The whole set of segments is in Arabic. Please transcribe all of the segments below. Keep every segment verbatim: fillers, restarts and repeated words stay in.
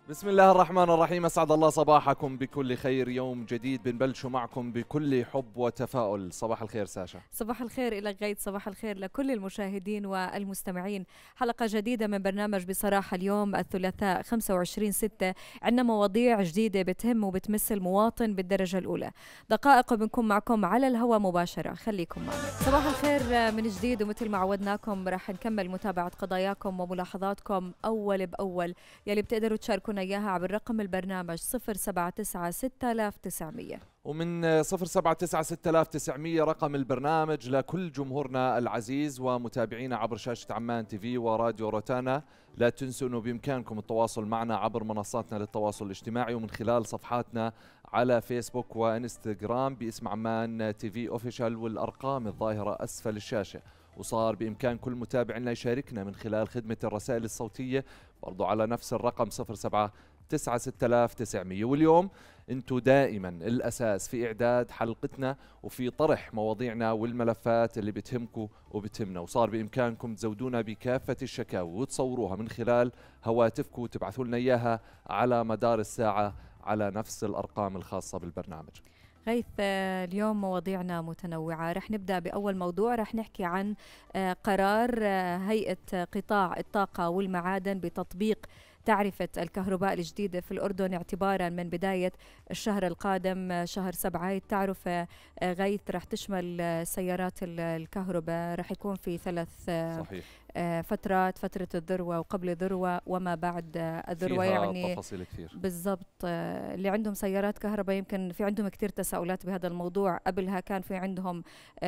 بسم الله الرحمن الرحيم، أسعد الله صباحكم بكل خير. يوم جديد بنبلشوا معكم بكل حب وتفاؤل. صباح الخير ساشا. صباح الخير إلى غيد، صباح الخير لكل المشاهدين والمستمعين. حلقة جديدة من برنامج بصراحة. اليوم الثلاثاء خمسة وعشرين ستة عندنا مواضيع جديدة بتهم وبتمس المواطن بالدرجة الأولى. دقائق بنكون معكم على الهواء مباشرة، خليكم معنا. صباح الخير من جديد، ومثل ما عودناكم رح نكمل متابعة قضاياكم وملاحظاتكم أول بأول يلي بتقدروا تشاركونا إياها عبر رقم البرنامج صفر سبعة تسعة ستة آلاف وتسعمية، ومن صفر سبعة تسعة ستة آلاف وتسعمية رقم البرنامج لكل جمهورنا العزيز ومتابعينا عبر شاشة عمان تي في وراديو روتانا. لا تنسوا أنه بإمكانكم التواصل معنا عبر منصاتنا للتواصل الاجتماعي ومن خلال صفحاتنا على فيسبوك وإنستغرام باسم عمان تي في أوفيشال، والأرقام الظاهرة أسفل الشاشة. وصار بإمكان كل متابع لنا يشاركنا من خلال خدمة الرسائل الصوتية برضو على نفس الرقم صفر سبعة تسعة ستة آلاف وتسعمية. واليوم انتو دائما الأساس في إعداد حلقتنا وفي طرح مواضيعنا والملفات اللي بتهمكم وبتهمنا، وصار بإمكانكم تزودونا بكافة الشكاوي وتصوروها من خلال هواتفكم وتبعثوا لنا إياها على مدار الساعة على نفس الأرقام الخاصة بالبرنامج. غيث، اليوم مواضيعنا متنوعة. رح نبدأ بأول موضوع، رح نحكي عن قرار هيئة قطاع الطاقة والمعادن بتطبيق تعرفة الكهرباء الجديدة في الأردن اعتبارا من بداية الشهر القادم شهر سبعة. التعرفة غيث رح تشمل سيارات الكهرباء، رح يكون في ثلاث صحيح. فترات، فترة الذروة وقبل الذروة وما بعد الذروة، يعني تفاصيل كثير بالضبط. اللي عندهم سيارات كهرباء يمكن في عندهم كثير تساؤلات بهذا الموضوع. قبلها كان في عندهم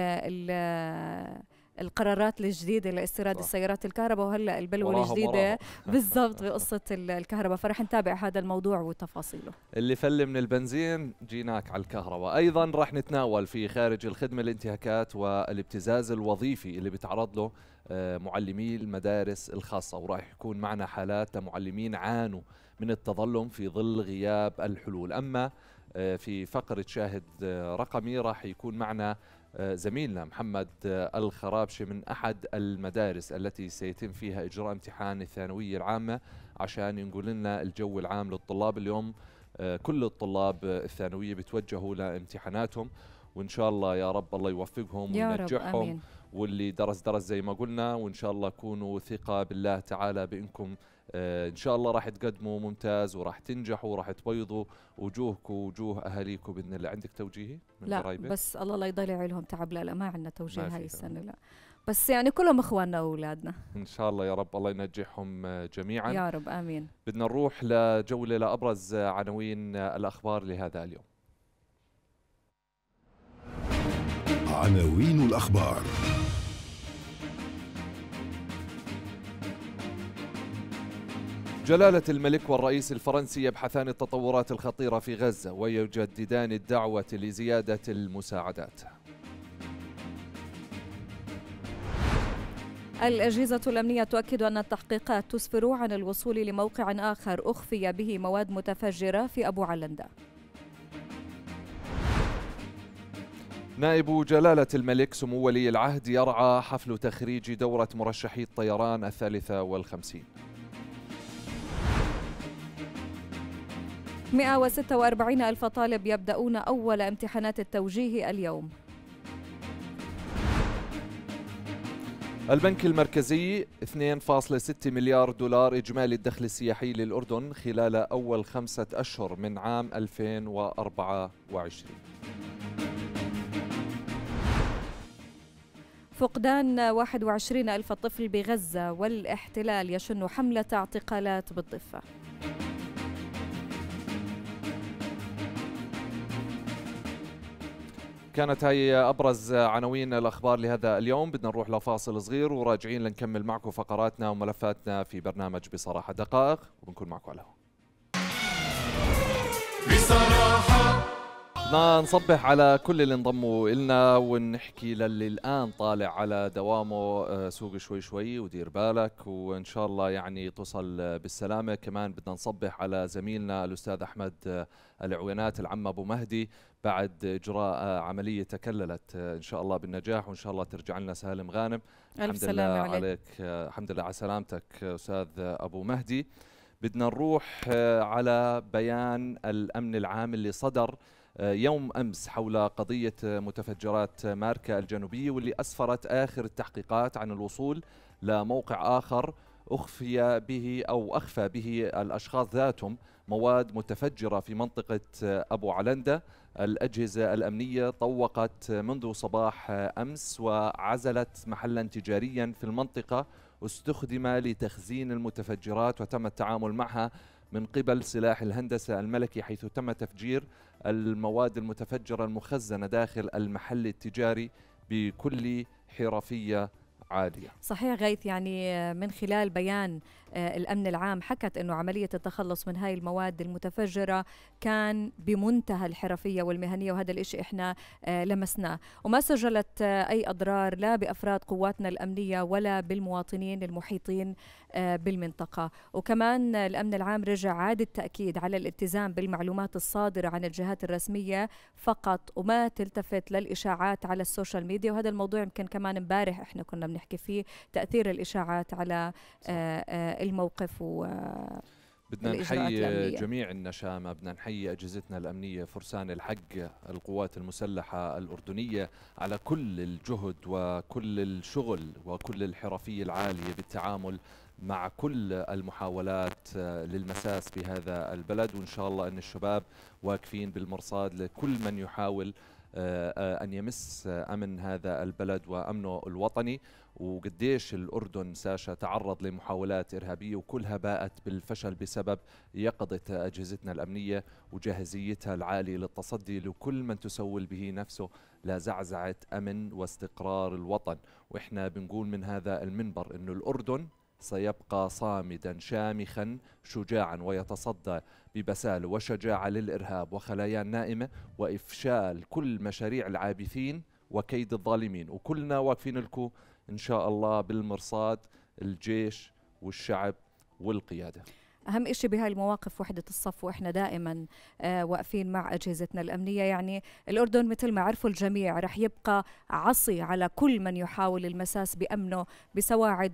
القرارات الجديدة لاستيراد السيارات الكهرباء، وهلا البلوة الجديدة بالضبط بقصة الكهرباء. فرح نتابع هذا الموضوع وتفاصيله. اللي فل من البنزين جيناك على الكهرباء. أيضا رح نتناول في خارج الخدمة الانتهاكات والابتزاز الوظيفي اللي بيتعرض له معلمي المدارس الخاصة، وراح يكون معنا حالات لمعلمين عانوا من التظلم في ظل غياب الحلول. أما في فقرة شاهد رقمي راح يكون معنا زميلنا محمد الخرابشي من أحد المدارس التي سيتم فيها إجراء امتحان الثانوية العامة عشان ينقل لنا الجو العام للطلاب. اليوم كل الطلاب الثانوية بتوجهوا لامتحاناتهم، وإن شاء الله يا رب الله يوفقهم وينجحهم، واللي درس درس زي ما قلنا، وإن شاء الله كونوا ثقة بالله تعالى بإنكم آه إن شاء الله راح تقدموا ممتاز وراح تنجحوا وراح تبيضوا وجوهكم ووجوه أهاليكم بإذن الله. عندك توجيهي من لا قرايبك؟ بس الله لا يضيع عليهم تعب. لا لا ما عندنا توجيه هاي السنة، لا بس يعني كلهم إخواننا وأولادنا إن شاء الله يا رب الله ينجحهم جميعا يا رب آمين. بدنا نروح لجولة لأبرز عناوين الأخبار لهذا اليوم. عناوين الأخبار. جلالة الملك والرئيس الفرنسي يبحثان التطورات الخطيرة في غزة ويجددان الدعوة لزيادة المساعدات. الأجهزة الأمنية تؤكد أن التحقيقات تسفر عن الوصول لموقع آخر أخفي به مواد متفجرة في أبو علندة. نائب جلالة الملك سمو ولي العهد يرعى حفل تخريج دورة مرشحي الطيران الثالثة والخمسين. مئة وستة وأربعين ألف طالب يبدأون أول امتحانات التوجيه اليوم. البنك المركزي اثنين فاصلة ستة مليار دولار إجمالي الدخل السياحي للأردن خلال أول خمسة أشهر من عام ألفين وأربعة وعشرين. فقدان واحد وعشرين ألف طفل بغزة والاحتلال يشن حملة اعتقالات بالضفة. كانت هاي أبرز عناوين الأخبار لهذا اليوم. بدنا نروح لفاصل صغير وراجعين لنكمل معكم فقراتنا وملفاتنا في برنامج بصراحة. دقائق وبنكون معكم على الهواء بصراحة. بدنا نصبح على كل اللي انضموا إلنا ونحكي للي الآن طالع على دوامه سوق شوي شوي ودير بالك وإن شاء الله يعني توصل بالسلامة. كمان بدنا نصبح على زميلنا الأستاذ أحمد العوينات العم أبو مهدي بعد إجراء عملية تكللت إن شاء الله بالنجاح، وإن شاء الله ترجع لنا سالم غانم. الحمد لله عليك. الحمد لله على سلامتك أستاذ أبو مهدي. بدنا نروح على بيان الأمن العام اللي صدر يوم أمس حول قضية متفجرات ماركا الجنوبية، واللي أسفرت آخر التحقيقات عن الوصول لموقع آخر أخفي به أو أخفى به الأشخاص ذاتهم مواد متفجرة في منطقة أبو علندة. الأجهزة الأمنية طوقت منذ صباح أمس وعزلت محلا تجاريا في المنطقة استخدم لتخزين المتفجرات، وتم التعامل معها من قبل سلاح الهندسة الملكي، حيث تم تفجير المواد المتفجرة المخزنة داخل المحل التجاري بكل حرفية عالية. صحيح غيث، يعني من خلال بيان الأمن العام حكت أنه عملية التخلص من هاي المواد المتفجرة كان بمنتهى الحرفية والمهنية، وهذا الإشي إحنا لمسناه، وما سجلت أي أضرار لا بأفراد قواتنا الأمنية ولا بالمواطنين المحيطين بالمنطقة. وكمان الأمن العام رجع عاد التأكيد على الالتزام بالمعلومات الصادرة عن الجهات الرسمية فقط، وما تلتفت للإشاعات على السوشيال ميديا. وهذا الموضوع يمكن كمان امبارح إحنا كنا بنحكي فيه، تأثير الإشاعات على الموقف و بدنا نحيي جميع النشامة، بدنا نحيي أجهزتنا الأمنية فرسان الحق القوات المسلحة الأردنية على كل الجهد وكل الشغل وكل الحرفية العالية بالتعامل مع كل المحاولات للمساس بهذا البلد. وإن شاء الله أن الشباب واقفين بالمرصاد لكل من يحاول أن يمس أمن هذا البلد وأمنه الوطني. وقديش الأردن ساشا تعرض لمحاولات إرهابية وكلها باءت بالفشل بسبب يقظة أجهزتنا الأمنية وجاهزيتها العالية للتصدي لكل من تسول به نفسه لزعزعة أمن واستقرار الوطن. وإحنا بنقول من هذا المنبر إنه الأردن سيبقى صامدا شامخا شجاعا ويتصدى ببسالة وشجاعة للإرهاب وخلايا نائمة وإفشال كل مشاريع العابثين وكيد الظالمين. وكلنا واقفين لكم إن شاء الله بالمرصاد، الجيش والشعب والقيادة. أهم إشي بهاي المواقف وحدة الصف، وإحنا دائما آه واقفين مع أجهزتنا الأمنية. يعني الأردن مثل ما عرفوا الجميع رح يبقى عصي على كل من يحاول المساس بأمنه بسواعد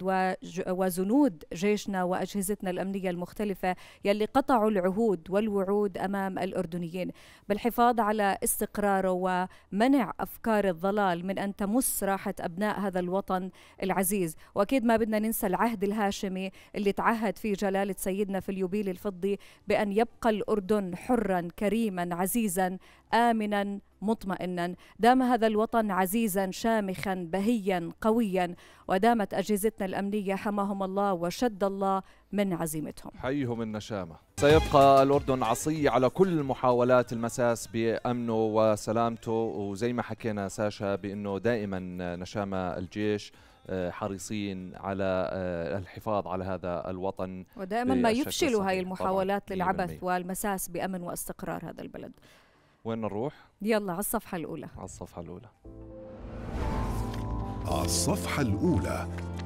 وزنود جيشنا وأجهزتنا الأمنية المختلفة يلي قطعوا العهود والوعود أمام الأردنيين بالحفاظ على استقراره ومنع أفكار الضلال من أن تمس راحة أبناء هذا الوطن العزيز. وأكيد ما بدنا ننسى العهد الهاشمي اللي تعهد فيه جلالة سيدنا في اليوبيل الفضي بأن يبقى الأردن حرا كريما عزيزا آمنا مطمئنا. دام هذا الوطن عزيزا شامخا بهيا قويا، ودامت أجهزتنا الأمنية حماهم الله وشد الله من عزيمتهم. حيهم النشامة. سيبقى الأردن عصي على كل محاولات المساس بأمنه وسلامته، وزي ما حكينا ساشا بأنه دائما نشامة الجيش حريصين على الحفاظ على هذا الوطن، ودائما ما يفشلوا هاي المحاولات للعبث والمساس بأمن واستقرار هذا البلد. وين نروح؟ يلا على الصفحة الأولى. على الصفحة الأولى. على الصفحة الأولى.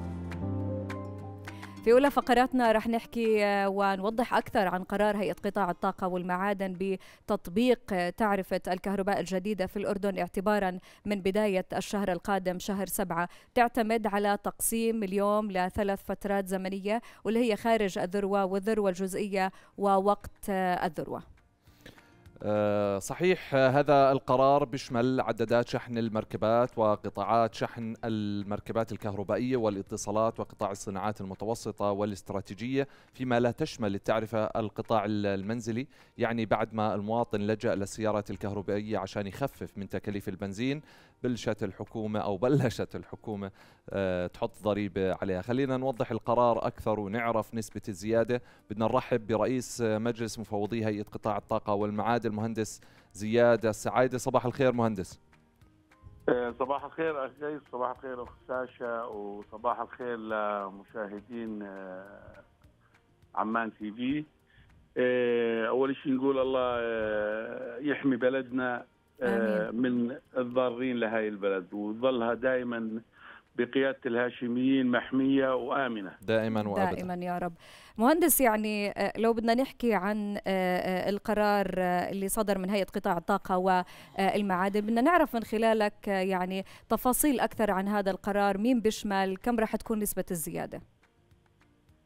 في أولى فقراتنا رح نحكي ونوضح أكثر عن قرار هيئة قطاع الطاقة والمعادن بتطبيق تعرفة الكهرباء الجديدة في الأردن اعتبارا من بداية الشهر القادم شهر سبعة. تعتمد على تقسيم اليوم لثلاث فترات زمنية، واللي هي خارج الذروة والذروة الجزئية ووقت الذروة. أه صحيح، هذا القرار بيشمل عدادات شحن المركبات وقطاعات شحن المركبات الكهربائية والاتصالات وقطاع الصناعات المتوسطة والاستراتيجية، فيما لا تشمل التعرفة القطاع المنزلي. يعني بعد ما المواطن لجأ للسيارات الكهربائية عشان يخفف من تكاليف البنزين، بلشت الحكومة أو بلشت الحكومة أه تحط ضريبة عليها. خلينا نوضح القرار أكثر ونعرف نسبة الزيادة. بدنا نرحب برئيس مجلس مفوضي هيئة قطاع الطاقة والمعادن المهندس زياد السعايدة. صباح الخير مهندس. صباح الخير أخ قيس، صباح الخير أخ ساشا، وصباح الخير لمشاهدين عمان تي في. أول شيء نقول الله يحمي بلدنا آمين. من الضارين لهاي البلد، وظلها دائما بقيادة الهاشميين محمية وآمنة دائما وأبدا. دائما يا رب. مهندس، يعني لو بدنا نحكي عن القرار اللي صدر من هيئة قطاع الطاقة والمعادن، بدنا نعرف من خلالك يعني تفاصيل أكثر عن هذا القرار. مين بيشمل؟ كم راح تكون نسبة الزيادة؟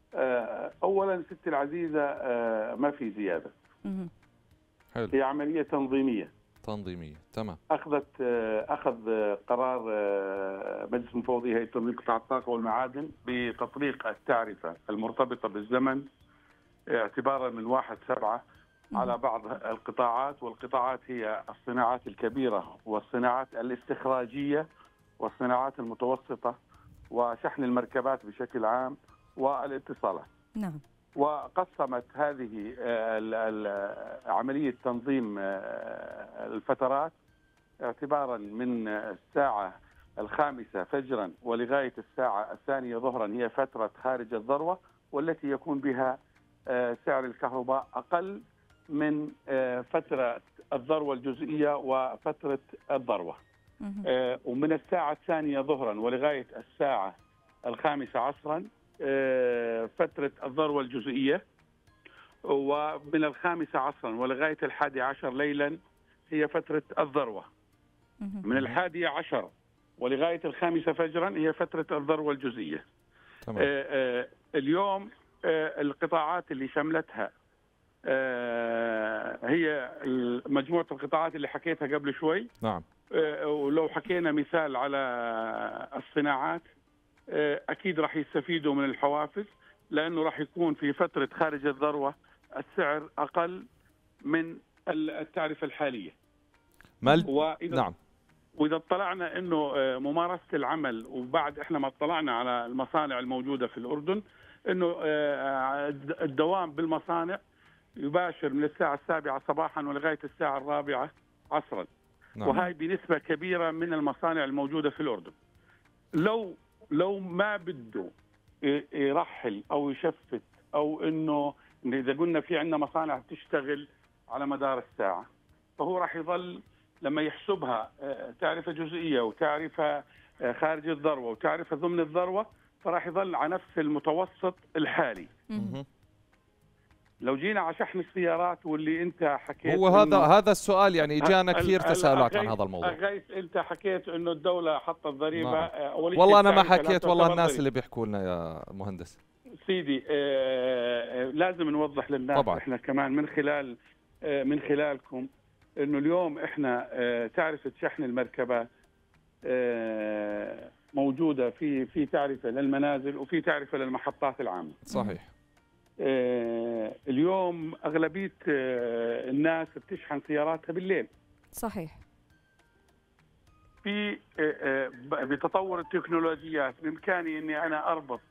اولا ستي العزيزه ما في زياده. حلو. هي عمليه تنظيميه تنظيميه تمام. اخذت اخذ قرار مجلس مفوضي هيئه تنظيم قطاع الطاقه والمعادن بتطبيق التعرفه المرتبطه بالزمن اعتبارا من واحد سبعة على بعض القطاعات، والقطاعات هي الصناعات الكبيره والصناعات الاستخراجيه والصناعات المتوسطه وشحن المركبات بشكل عام والاتصالات. نعم. وقسمت هذه عملية تنظيم الفترات اعتبارا من الساعة الخامسة فجرا ولغاية الساعة الثانية ظهرا هي فترة خارج الذروة، والتي يكون بها سعر الكهرباء أقل من فترة الذروة الجزئية وفترة الذروة. ومن الساعة الثانية ظهرا ولغاية الساعة الخامسة عصرا فترة الذروة الجزئية، ومن الخامسة عصرا ولغاية الحادي عشر ليلا هي فترة الذروة. من الحادي عشر ولغاية الخامسة فجرا هي فترة الذروة الجزئية. تمام. اليوم القطاعات اللي شملتها هي مجموعة القطاعات اللي حكيتها قبل شوي. نعم. ولو حكينا مثال على الصناعات أكيد راح يستفيدوا من الحوافز، لأنه راح يكون في فترة خارج الذروة السعر أقل من التعرفة الحالية. مال... وإذا نعم. وإذا اطلعنا أنه ممارسة العمل، وبعد إحنا ما اطلعنا على المصانع الموجودة في الأردن، أنه الدوام بالمصانع يباشر من الساعة السابعة صباحا ولغاية الساعة الرابعة عصرا. نعم. وهي بنسبة كبيرة من المصانع الموجودة في الأردن. لو لو ما بده يرحل او يشفت، او انه اذا قلنا في عندنا مصانع تشتغل على مدار الساعه، فهو راح يظل لما يحسبها تعرفه جزئيه وتعرفه خارج الذروه وتعرفه ضمن الذروه، فراح يظل على نفس المتوسط الحالي. لو جينا على شحن السيارات واللي انت حكيت، هو هذا هذا السؤال، يعني اجانا كثير تساؤلات عن هذا الموضوع. غيث انت حكيت انه الدوله حطت ضريبه. نعم. والله انا ما حكيت، والله الناس ضريبة. اللي بيحكوا لنا يا مهندس سيدي آه لازم نوضح للناس طبعا. احنا كمان من خلال آه من خلالكم انه اليوم احنا آه تعرفه شحن المركبات آه موجوده في في تعرفه للمنازل وفي تعرفه للمحطات العامه. صحيح. آه اليوم أغلبية آه الناس بتشحن سياراتها بالليل. صحيح. في آه بتطور التكنولوجيات بإمكاني أني أنا أربط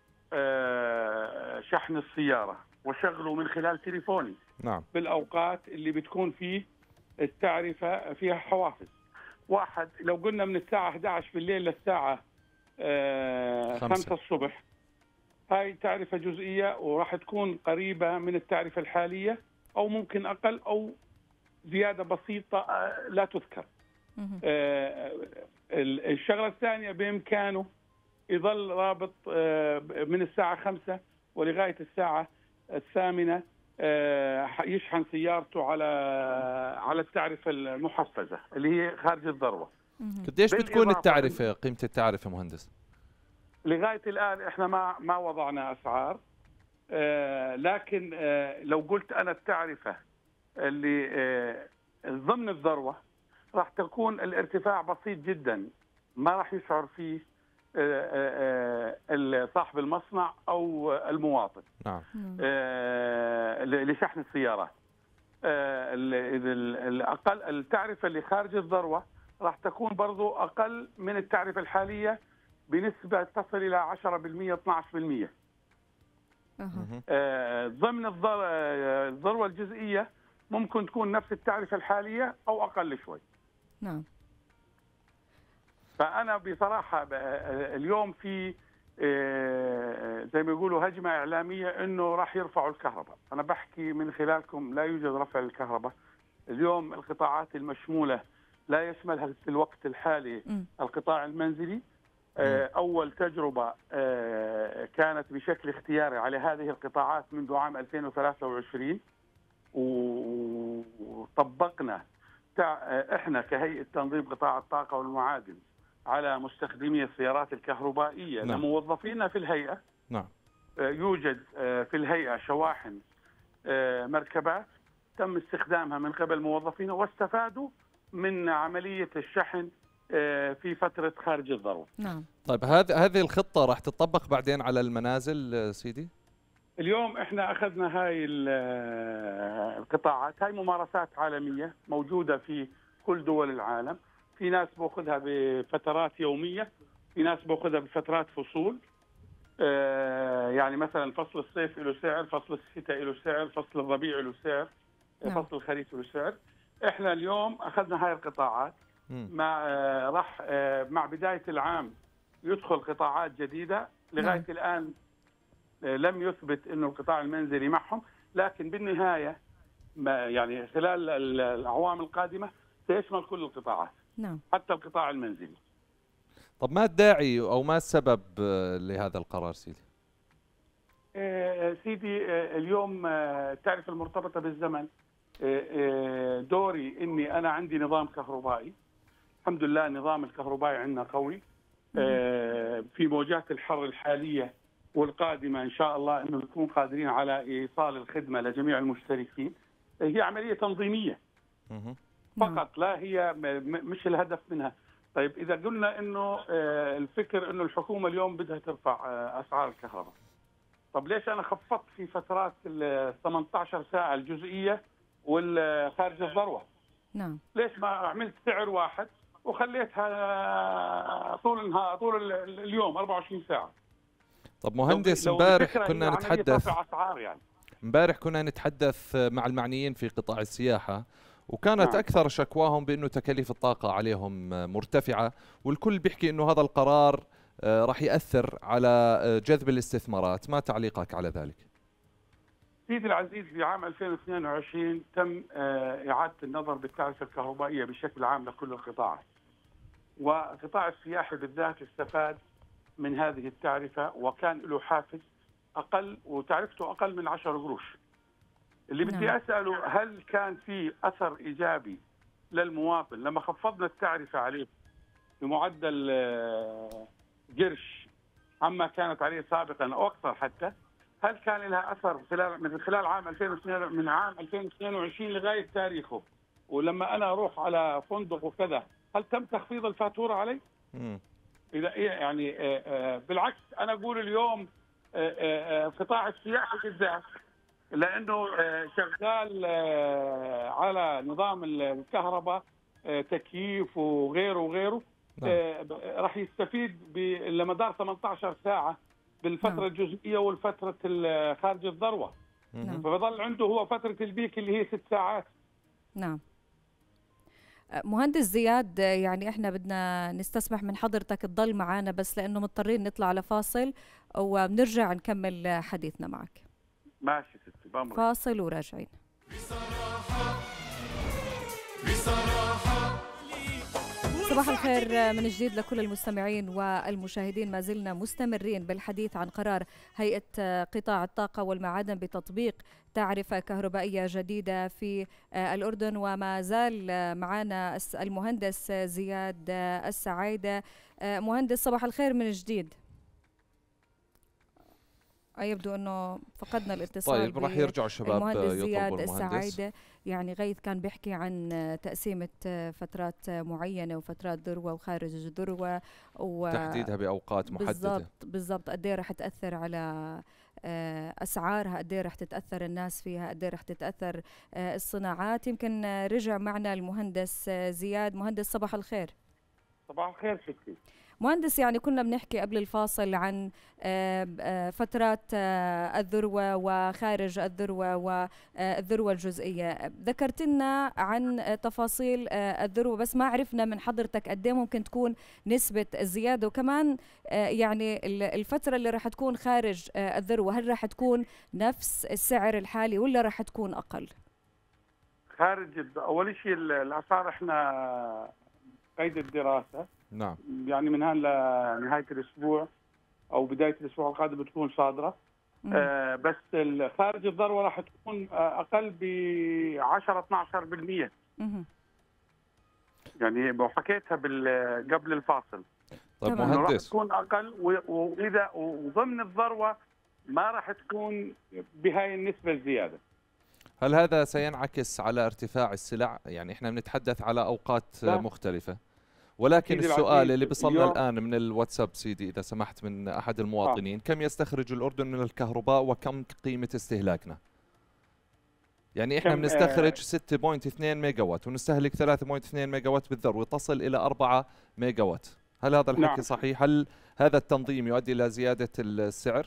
آه شحن السيارة وشغله من خلال تليفوني. نعم. بالأوقات اللي بتكون فيه التعرفة فيها حوافز. واحد لو قلنا من الساعة إحدى عشر بالليل للساعة آه خمسة الصبح، هاي تعرفة جزئية وراح تكون قريبة من التعرفة الحالية، أو ممكن أقل أو زيادة بسيطة لا تذكر. الشغلة الثانية بإمكانه يظل رابط من الساعة خمسة ولغاية الساعة الثامنة يشحن سيارته على على التعرفة المحفزة اللي هي خارج الذروة. قديش بتكون التعرفة، قيمة التعرفة مهندس؟ لغاية الآن إحنا ما ما وضعنا أسعار، آه لكن آه لو قلت أنا التعرفة اللي آه ضمن الذروة راح تكون الارتفاع بسيط جدا، ما راح يشعر فيه آه آه صاحب المصنع أو المواطن. نعم. آه لشحن السيارات. آه الأقل التعرفة اللي خارج الذروة راح تكون برضو أقل من التعرفة الحالية بنسبة تصل إلى عشرة بالمئة اثني عشر بالمئة. آه ضمن الذروة الجزئية ممكن تكون نفس التعرفة الحالية أو أقل شوي. نعم. فأنا بصراحة اليوم في آه زي ما يقولوا هجمة إعلامية إنه راح يرفعوا الكهرباء. أنا بحكي من خلالكم لا يوجد رفع الكهرباء. اليوم القطاعات المشمولة لا يشملها في الوقت الحالي م. القطاع المنزلي. أول تجربة كانت بشكل اختياري على هذه القطاعات منذ عام ألفين وثلاثة وعشرين، وطبقنا إحنا كهيئة تنظيم قطاع الطاقة والمعادن على مستخدمي السيارات الكهربائية. نعم. لموظفينا في الهيئة. نعم. يوجد في الهيئة شواحن مركبات تم استخدامها من قبل موظفين واستفادوا من عملية الشحن في فترة خارج الذروة. نعم. طيب هذه هذه الخطة راح تطبق بعدين على المنازل سيدي؟ اليوم احنا اخذنا هاي القطاعات، هاي ممارسات عالمية موجودة في كل دول العالم، في ناس باخذها بفترات يومية، في ناس باخذها بفترات فصول. يعني مثلا فصل الصيف له سعر، فصل الشتاء له سعر، فصل الربيع له سعر، نعم. فصل الخريف له سعر. احنا اليوم اخذنا هاي القطاعات مع راح مع بداية العام يدخل قطاعات جديدة. لغاية نعم. الآن لم يثبت انه القطاع المنزلي معهم، لكن بالنهاية ما يعني خلال الأعوام القادمة سيشمل كل القطاعات. نعم. حتى القطاع المنزلي. طب ما الداعي او ما السبب لهذا القرار سيدي؟ سيدي اليوم التعرفة المرتبطة بالزمن، دوري اني انا عندي نظام كهربائي، الحمد لله النظام الكهربائي عندنا قوي. في موجات الحر الحالية والقادمة ان شاء الله انه نكون قادرين على ايصال الخدمة لجميع المشتركين. هي عملية تنظيمية فقط، لا هي مش الهدف منها. طيب اذا قلنا انه الفكر انه الحكومة اليوم بدها ترفع اسعار الكهرباء، طب ليش انا خفضت في فترات ال ثمانية عشر ساعة الجزئية والخارج الذروة؟ نعم. ليش ما عملت سعر واحد وخليتها طول النهار طول اليوم أربعة وعشرين ساعة؟ طب مهندس، امبارح كنا نتحدث اسعار يعني امبارح كنا نتحدث مع المعنيين في قطاع السياحة، وكانت نعم. أكثر شكواهم بأنه تكاليف الطاقة عليهم مرتفعة، والكل بيحكي أنه هذا القرار راح يأثر على جذب الاستثمارات. ما تعليقك على ذلك؟ سيدي العزيز، في عام ألفين واثنين وعشرين تم إعادة النظر بالتعرفة الكهربائية بشكل عام لكل القطاعات، وقطاع السياحة بالذات استفاد من هذه التعرفة وكان له حافز أقل وتعرفته أقل من عشرة قروش. اللي بدي نعم. أسأله، هل كان في أثر إيجابي للمواطن لما خفضنا التعرفة عليه بمعدل قرش عما كانت عليه سابقا أو أكثر حتى؟ هل كان لها أثر خلال من خلال عام ألفين واثنين من عام ألفين واثنين وعشرين لغاية تاريخه؟ ولما أنا أروح على فندق وكذا هل تم تخفيض الفاتورة علي؟ م. إذا يعني بالعكس أنا أقول اليوم قطاع السياحة بالذات لأنه شغال على نظام الكهرباء تكييف وغيره وغيره، نعم. راح يستفيد لمدار ثمانية عشر ساعة بالفترة نعم. الجزئية والفترة خارج الذروة، نعم. فبظل عنده هو فترة البيك اللي هي ست ساعات. نعم. مهندس زياد، يعني احنا بدنا نستسمح من حضرتك تضل معنا بس لأنه مضطرين نطلع لفاصل وبنرجع نكمل حديثنا معك. ماشي ستي، بأمرك. فاصل وراجعين. بصراحة بصراحة صباح الخير من جديد لكل المستمعين والمشاهدين. ما زلنا مستمرين بالحديث عن قرار هيئة قطاع الطاقة والمعادن بتطبيق تعرفة كهربائية جديدة في الأردن، وما زال معنا المهندس زياد السعايدة. مهندس صباح الخير من جديد. يبدو انه فقدنا الاتصال. طيب راح يرجعوا الشباب المهندس زياد المهندس. السعايدة. يعني غيث كان بيحكي عن تقسيمة فترات معينة وفترات ذروة وخارج الذروة وتحديدها بأوقات محددة. بالضبط بالضبط. قد ايه رح تأثر على أسعارها، قد ايه رح تتأثر الناس فيها، قد ايه رح تتأثر الصناعات. يمكن رجع معنا المهندس زياد. مهندس صباح الخير. صباح الخير ستي. مهندس، يعني كنا بنحكي قبل الفاصل عن فترات الذروة وخارج الذروة والذروة الجزئية. ذكرت لنا عن تفاصيل الذروة بس ما عرفنا من حضرتك قد ايه ممكن تكون نسبة الزيادة، وكمان يعني الفترة اللي راح تكون خارج الذروة هل راح تكون نفس السعر الحالي ولا راح تكون أقل؟ خارج أول شيء الأسعار احنا قيد الدراسة، نعم، يعني من هون لنهاية الأسبوع أو بداية الأسبوع القادم بتكون صادرة. آه بس خارج الذروة راح تكون أقل ب عشرة اثني عشر بالمئة. يعني حكيتها قبل الفاصل. طيب مهندس، راح تكون أقل، وإذا وضمن الذروة ما راح تكون بهاي النسبة الزيادة. هل هذا سينعكس على ارتفاع السلع؟ يعني احنا بنتحدث على اوقات لا. مختلفة، ولكن سيدي السؤال العزيز، اللي بيصلنا اليوم- الآن من الواتساب سيدي إذا سمحت من أحد المواطنين، كم يستخرج الأردن من الكهرباء وكم قيمة استهلاكنا؟ يعني احنا كم، بنستخرج آه، ستة فاصلة اثنين ميجا وات ونستهلك ثلاثة فاصلة اثنين ميجا وات بالذروة، تصل إلى أربعة ميجا وات. هل هذا الحكي نعم. صحيح؟ هل هذا التنظيم يؤدي إلى زيادة السعر؟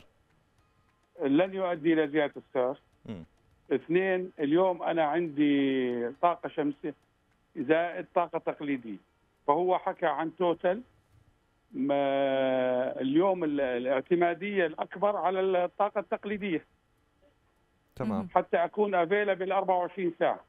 لن يؤدي إلى زيادة السعر. مم. اثنين، اليوم أنا عندي طاقة شمسية زائد طاقة تقليدية، فهو حكى عن توتل. ما اليوم ال- الاعتمادية الأكبر على الطاقة التقليدية تمام. حتى أكون افيلبل أربعة وعشرين ساعة.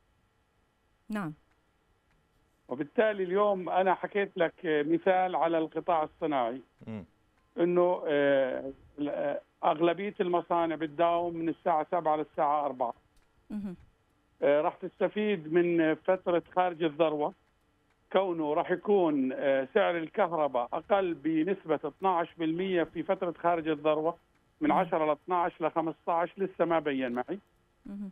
نعم. وبالتالي اليوم أنا حكيت لك مثال على القطاع الصناعي، مم. إنه آه، آه، أغلبية المصانع بتداوم من الساعة سبعة للساعة أربعة. مهم. آه، راح تستفيد من فترة خارج الذروة، كونه راح يكون آه، سعر الكهرباء أقل بنسبة اثنعش بالمئة في فترة خارج الذروة، من مم. عشرة ل اثنعش ل خمسطعش، لسه ما بين معي. مهم.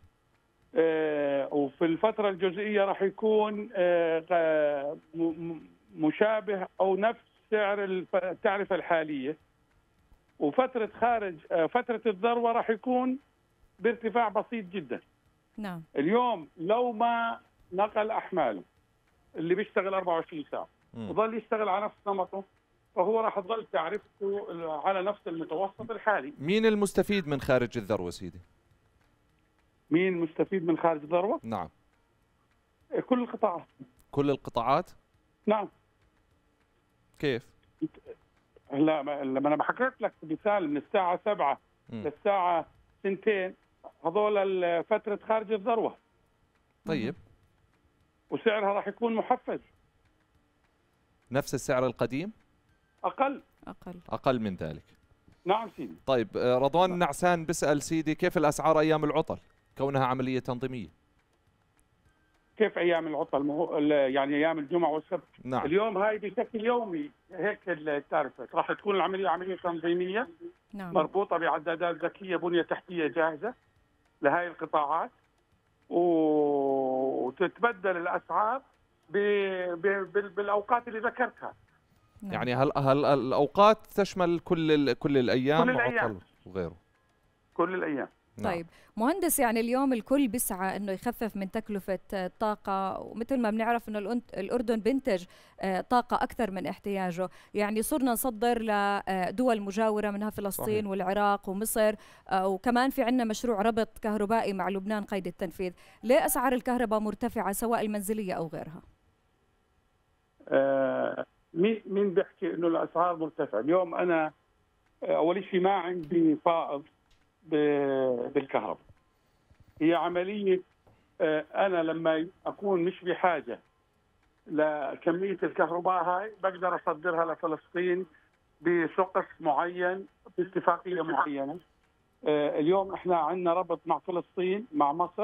آه، وفي الفترة الجزئية راح يكون آه، آه، م- م- مشابه أو نفس سعر الف- التعرفة الحالية. وفترة خارج آه، فترة الذروة راح يكون بارتفاع بسيط جدا. نعم. اليوم لو ما نقل أحماله اللي بيشتغل أربعة وعشرين ساعة مم. وظل يشتغل على نفس نمطه، فهو راح تظل تعرفته على نفس المتوسط الحالي. مين المستفيد من خارج الذروة سيدي؟ مين مستفيد من خارج الذروة؟ نعم. كل القطاعات. كل القطاعات؟ نعم. كيف؟ هلا ما- لما انا حكيت لك مثال من الساعه سبعة مم. للساعه اثنين، هذول ال- فتره خارج الذروه، طيب، وسعرها راح يكون محفز نفس السعر القديم؟ اقل. أقل. أقل من ذلك. نعم سيدي. طيب، آه، رضوان النعسان بيسأل سيدي كيف الأسعار أيام العطل كونها عملية تنظيمية؟ كيف ايام العطل؟ مو- ال- يعني ايام الجمعه والسبت. نعم. اليوم هاي بشكل يومي هيك التعرفه، راح تكون العمليه عمليه تنظيميه نعم. مربوطه بعدادات ذكيه، بنيه تحتيه جاهزه لهي القطاعات، وتتبدل الاسعار ب... ب... بال- بالاوقات اللي ذكرتها. نعم. يعني هل هل الأوقات تشمل كل ال- كل الأيام كل الأيام. عطل وغيره؟ كل الايام. نعم. طيب مهندس، يعني اليوم الكل بيسعى انه يخفف من تكلفة الطاقة، ومثل ما بنعرف انه الأن- الأردن بينتج آه، طاقة أكثر من احتياجه، يعني صرنا نصدر لدول مجاورة منها فلسطين صحيح. والعراق ومصر، آه، وكمان في عندنا مشروع ربط كهربائي مع لبنان قيد التنفيذ. ليه أسعار الكهرباء مرتفعة سواء المنزلية أو غيرها؟ آه، مين مين بيحكي انه الاسعار مرتفعه؟ اليوم انا آه، اول شيء ما عندي فائض ب- بالكهرباء. هي عمليه آه، انا لما اكون مش بحاجه لكميه الكهرباء هاي بقدر اصدرها لفلسطين بسقف معين باتفاقيه معينه. آه، اليوم احنا عندنا ربط مع فلسطين مع مصر،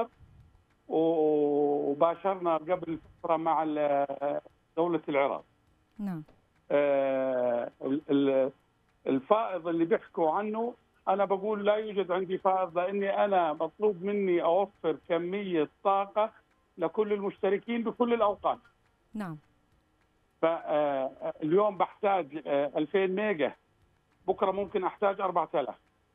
وباشرنا قبل فتره مع ال- دوله العراق. نعم. آه، ال- ال- الفائض اللي بيحكوا عنه، أنا بقول لا يوجد عندي فائض، لأني أنا مطلوب مني أوفر كمية طاقة لكل المشتركين بكل الأوقات. نعم. فاليوم بحتاج آه، ألفين ميجا، بكرة ممكن أحتاج أربعة آلاف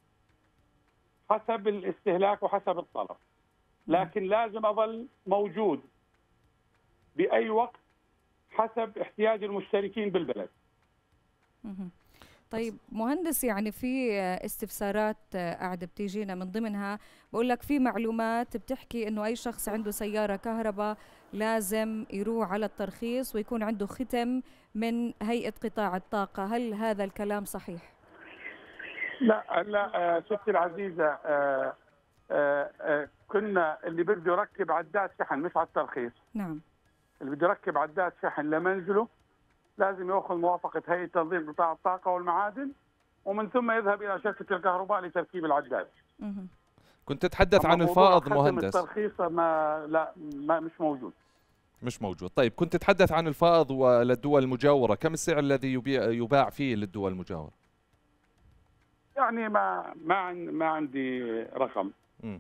حسب الاستهلاك وحسب الطلب، لكن لازم أظل موجود بأي وقت حسب احتياج المشتركين بالبلد. مهم. طيب مهندس، يعني في استفسارات قاعدة بتيجينا من ضمنها بقول لك في معلومات بتحكي انه اي شخص عنده سيارة كهرباء لازم يروح على الترخيص ويكون عنده ختم من هيئة قطاع الطاقة، هل هذا الكلام صحيح؟ لا لا، آه، ستي العزيزة، آه، آه، آه، كنا اللي بده يركب عداد شحن مش على الترخيص، نعم. اللي بده يركب عداد شحن لمنزله لازم ياخذ موافقة هيئة تنظيم قطاع الطاقة والمعادن، ومن ثم يذهب إلى شركة الكهرباء لتركيب العداد. مهم. كنت تتحدث عن أما موضوع الفائض ختم مهندس. الترخيص ما لا ما مش موجود. مش موجود. طيب كنت تتحدث عن الفائض وللدول المجاورة، كم السعر الذي يبيع يباع فيه للدول المجاورة؟ يعني ما ما عن- ما عندي رقم. مم.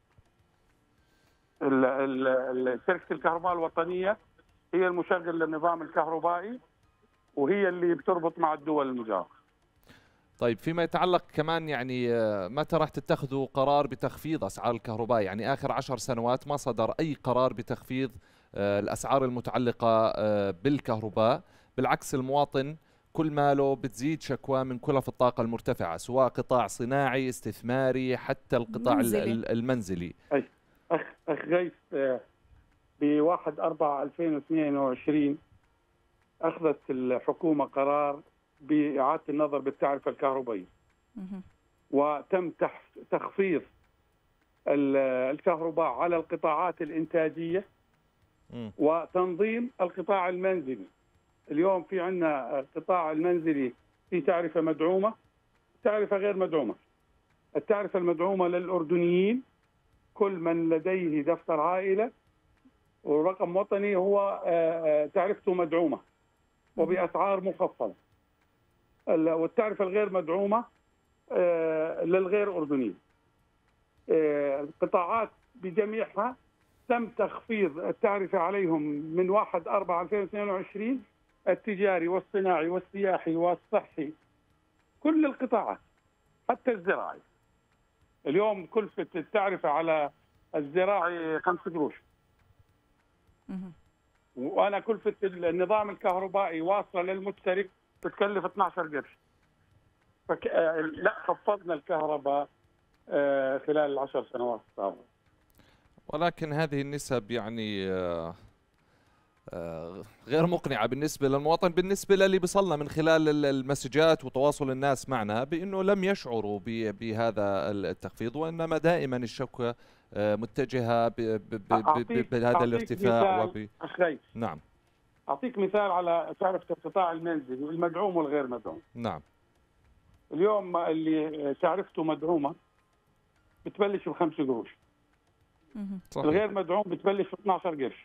ال- ال- ال- شركه الكهرباء الوطنيه هي المشغل للنظام الكهربائي، وهي اللي بتربط مع الدول المجاورة. طيب فيما يتعلق كمان يعني آه، متى راح تتخذوا قرار بتخفيض أسعار الكهرباء؟ يعني آخر عشر سنوات ما صدر أي قرار بتخفيض آه، الأسعار المتعلقة آه، بالكهرباء، بالعكس المواطن كل ماله بتزيد شكوى من كلف الطاقة المرتفعة، سواء قطاع صناعي استثماري حتى القطاع ال- منزلي. ال- المنزلي. أي أخ أخ غيث، آه، ب واحد أربعة ألفين واثنين وعشرين أخذت الحكومة قرار بإعادة النظر بالتعرفة الكهربائية، مهم. وتم تح- تخفيض ال- الكهرباء على القطاعات الإنتاجية مم. وتنظيم القطاع المنزلي. اليوم في عندنا القطاع المنزلي في تعرفة مدعومة، تعرفة غير مدعومة. التعرفة المدعومة للأردنيين كل من لديه دفتر عائلة ورقم وطني هو آه، آه، تعرفته مدعومة وبأسعار مخفضة. ال- والتعرفة الغير مدعومة آه، للغير أردنيين. آه، القطاعات بجميعها تم تخفيض التعرفة عليهم من واحد أربعة ألفين واثنين وعشرين، التجاري والصناعي والسياحي والصحي، كل القطاعات حتى الزراعي. اليوم كلفة التعرفة على الزراعي خمسة قروش، مهم. وأنا كلفة النظام الكهربائي واصلة للمشترك بتكلف اثني عشر قرش. فك... آه، لا، خفضنا الكهرباء آه، خلال العشر سنوات السابقة. ولكن هذه النسب يعني آه، آه، غير مقنعة بالنسبة للمواطن، بالنسبة للي بيصلنا من خلال ال- المسجات وتواصل الناس معنا بأنه لم يشعروا ب- بهذا التخفيض، وإنما دائما الشكوى آه، متجهة ب- ب- ب- ب- أعطيك بهذا أعطيك الارتفاع. مثال وب... أخي، نعم أعطيك مثال على تعرفة القطاع المنزلي المدعوم والغير مدعوم. نعم اليوم اللي تعرفته مدعومة بتبلش بخمس قروش، مهم. صحيح. الغير مدعوم بتبلش ب اثني عشر قرش.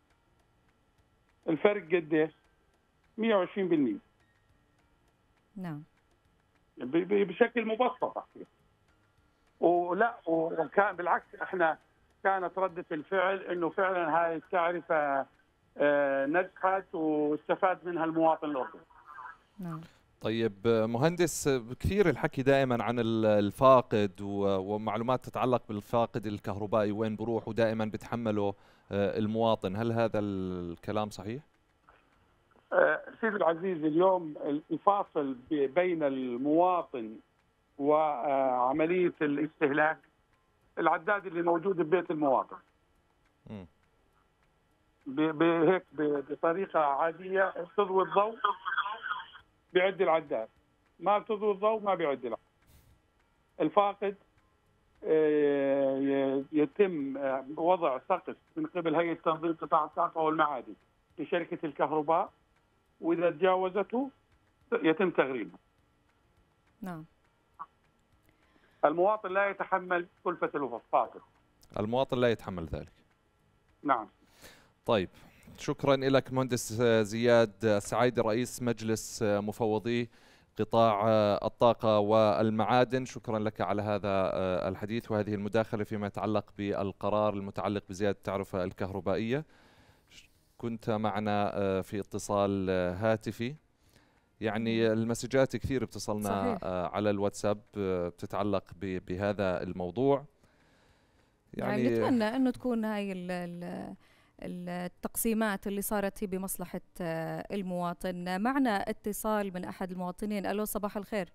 الفرق قديش؟ مئة وعشرين بالمئة. نعم. ب- ب- بشكل مبسط أحكي. ولا وكان بالعكس، احنا كانت ردة الفعل انه فعلا هاي التعرفة آه، نجحت واستفاد منها المواطن الأردني. نعم. طيب آه، مهندس، آه، كثير الحكي دائما عن ال- الفاقد و- ومعلومات تتعلق بالفاقد الكهربائي وين بروح، ودائما بتحمله آه، المواطن، هل هذا الكلام صحيح؟ آه، سيدي العزيز، اليوم الفاصل ب- بين المواطن وعملية الاستهلاك العداد اللي موجود ببيت المواطن. مم. ب- بهيك ب- بطريقة عادية بتضوي الضوء بيعد العداد، ما بتضوي الضوء ما بيعد العداد. الفاقد آه، ي- يتم آه، وضع سقف من قبل هيئة تنظيم قطاع الطاقة والمعادن لشركة الكهرباء، وإذا تجاوزته يتم تغريمه. نعم. المواطن لا يتحمل كلفة الفاقد. المواطن لا يتحمل ذلك. نعم. طيب شكرا لك مهندس زياد السعايدي، رئيس مجلس مفوضي قطاع الطاقة والمعادن، شكرا لك على هذا الحديث وهذه المداخلة فيما يتعلق بالقرار المتعلق بزيادة التعرفة الكهربائية. كنت معنا في اتصال هاتفي، يعني المسجات كثير بتصلنا صحيح. على الواتساب بتتعلق ب- بهذا الموضوع. يعني, يعني نتمنى انه تكون هاي ال ال التقسيمات اللي صارت هي بمصلحة آه، المواطن. معنا اتصال من أحد المواطنين. ألو صباح الخير.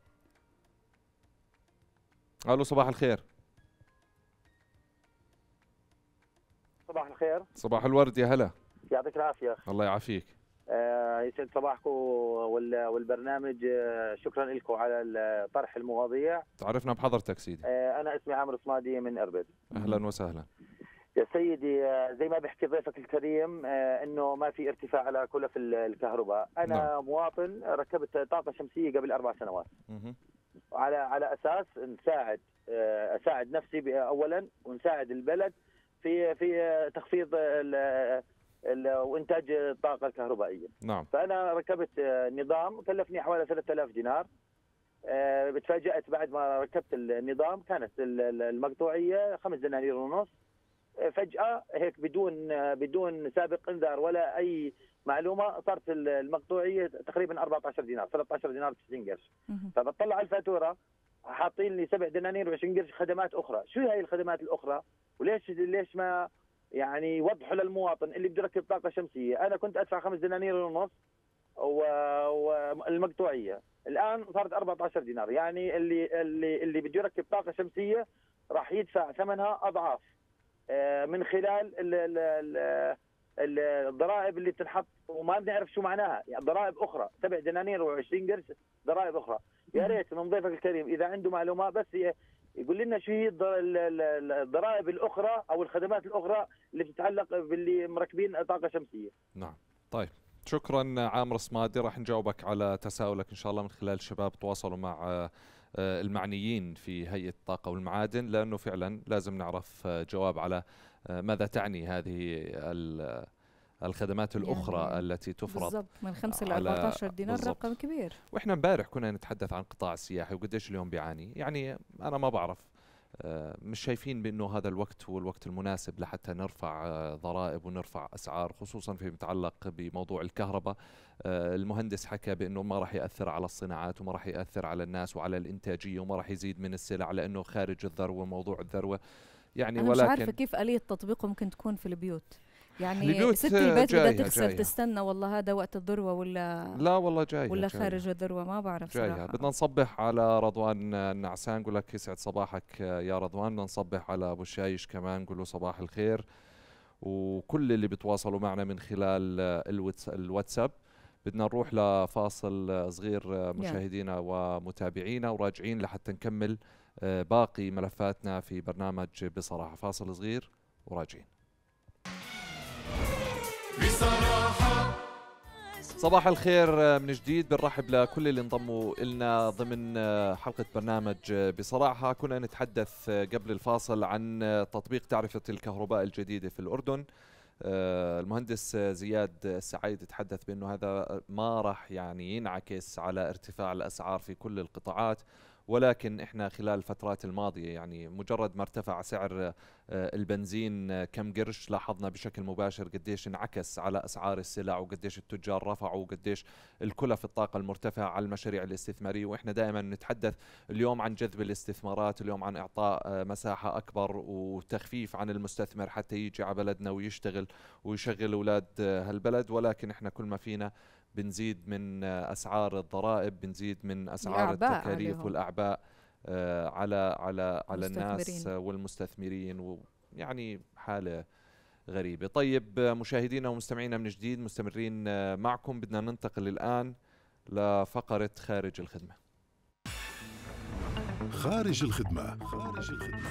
الو صباح الخير. صباح الخير. صباح الورد، يا هلا. يعطيك العافية. الله يعافيك. آه، يسعد صباحكم وال- والبرنامج. آه، شكرا لكم على ال- طرح المواضيع. تعرفنا بحضرتك سيدي. آه، أنا اسمي عامر صمادي من أربد. اهلا وسهلا. يا سيدي، آه، زي ما بيحكي ضيفك الكريم آه، انه ما في ارتفاع على كلف ال- الكهرباء. انا نعم. مواطن ركبت طاقة شمسية قبل أربع سنوات مهم. على على أساس نساعد آه، أساعد نفسي ب- أولا، ونساعد البلد في في آه، تخفيض ال- ال- وإنتاج الطاقة الكهربائية. نعم. فأنا ركبت آه، نظام كلفني حوالي ثلاثة آلاف دينار، بتفاجأت بعد ما ركبت النظام، كانت المقطوعية خمس دنانير ونص. فجأة هيك بدون بدون سابق انذار ولا أي معلومة صارت المقطوعية تقريبا أربعة عشر دينار، ثلاثة عشر دينار وتسعين قرش. فبطلع على الفاتورة حاطين لي سبع دنانير وعشرين قرش خدمات أخرى. شو هي الخدمات الأخرى؟ وليش ليش ما يعني يوضحوا للمواطن اللي بده يركب طاقة شمسية؟ أنا كنت أدفع خمس دنانير ونص والمقطوعية، الآن صارت أربعة عشر دينار، يعني اللي اللي اللي بده يركب طاقة شمسية راح يدفع ثمنها أضعاف من خلال ال ال ال الضرائب اللي بتنحط وما بنعرف شو معناها، يعني ضرائب أخرى سبع دنانير وعشرين قرش ضرائب أخرى. يا ريت من ضيفك الكريم إذا عنده معلومات بس يقول لنا شو هي الضرائب الأخرى أو الخدمات الأخرى اللي بتتعلق باللي مركبين طاقة شمسية. نعم. طيب شكرا عامر الصمادي، راح نجاوبك على تساؤلك إن شاء الله من خلال الشباب تواصلوا مع المعنيين في هيئة الطاقة والمعادن، لأنه فعلا لازم نعرف جواب على ماذا تعني هذه الخدمات الأخرى يعني التي تفرض بالضبط من خمسة إلى أربعة عشر دينار. بالزبط. رقم كبير. وإحنا امبارح كنا نتحدث عن القطاع السياحي وقديش اليوم بيعاني، يعني أنا ما بعرف، مش شايفين بأنه هذا الوقت هو الوقت المناسب لحتى نرفع ضرائب ونرفع أسعار، خصوصا فيما يتعلق بموضوع الكهرباء. المهندس حكى بأنه ما راح يأثر على الصناعات وما راح يأثر على الناس وعلى الإنتاجية وما راح يزيد من السلع لأنه خارج الذروة موضوع الذروة يعني. أنا ولكن مش عارفة كيف آلية تطبيقه ممكن تكون في البيوت، يعني ست البيت بدها تغسل تستنى والله هذا وقت الذروة ولا لا والله جاي ولا جاية خارج الذروة، ما بعرف صراحة. بدنا نصبح على رضوان النعسان، نقول لك يسعد صباحك يا رضوان. بدنا نصبح على أبو الشايش كمان، نقول له صباح الخير، وكل اللي بيتواصلوا معنا من خلال الواتساب. بدنا نروح لفاصل صغير مشاهدينا ومتابعينا وراجعين لحتى نكمل باقي ملفاتنا في برنامج بصراحة. فاصل صغير وراجعين. بصراحة صباح الخير من جديد، بنرحب لكل اللي انضموا إلنا ضمن حلقة برنامج بصراحة. كنا نتحدث قبل الفاصل عن تطبيق تعرفة الكهرباء الجديدة في الأردن. المهندس زياد السعيد تحدث بأنه هذا ما راح يعني ينعكس على ارتفاع الأسعار في كل القطاعات، ولكن احنا خلال الفترات الماضية يعني مجرد ما ارتفع سعر البنزين كم قرش لاحظنا بشكل مباشر قديش انعكس على أسعار السلع وقديش التجار رفعوا وقديش الكلف الطاقة المرتفعة على المشاريع الاستثمارية. واحنا دائما نتحدث اليوم عن جذب الاستثمارات، اليوم عن إعطاء مساحة أكبر وتخفيف عن المستثمر حتى يجي على بلدنا ويشتغل ويشغل أولاد هالبلد، ولكن احنا كل ما فينا بنزيد من أسعار الضرائب، بنزيد من أسعار التكاليف عليهم. والأعباء آه على على على الناس والمستثمرين، ويعني حالة غريبة. طيب مشاهدينا ومستمعينا من جديد مستمرين معكم، بدنا ننتقل الآن لفقرة خارج الخدمة. خارج الخدمة. خارج الخدمة.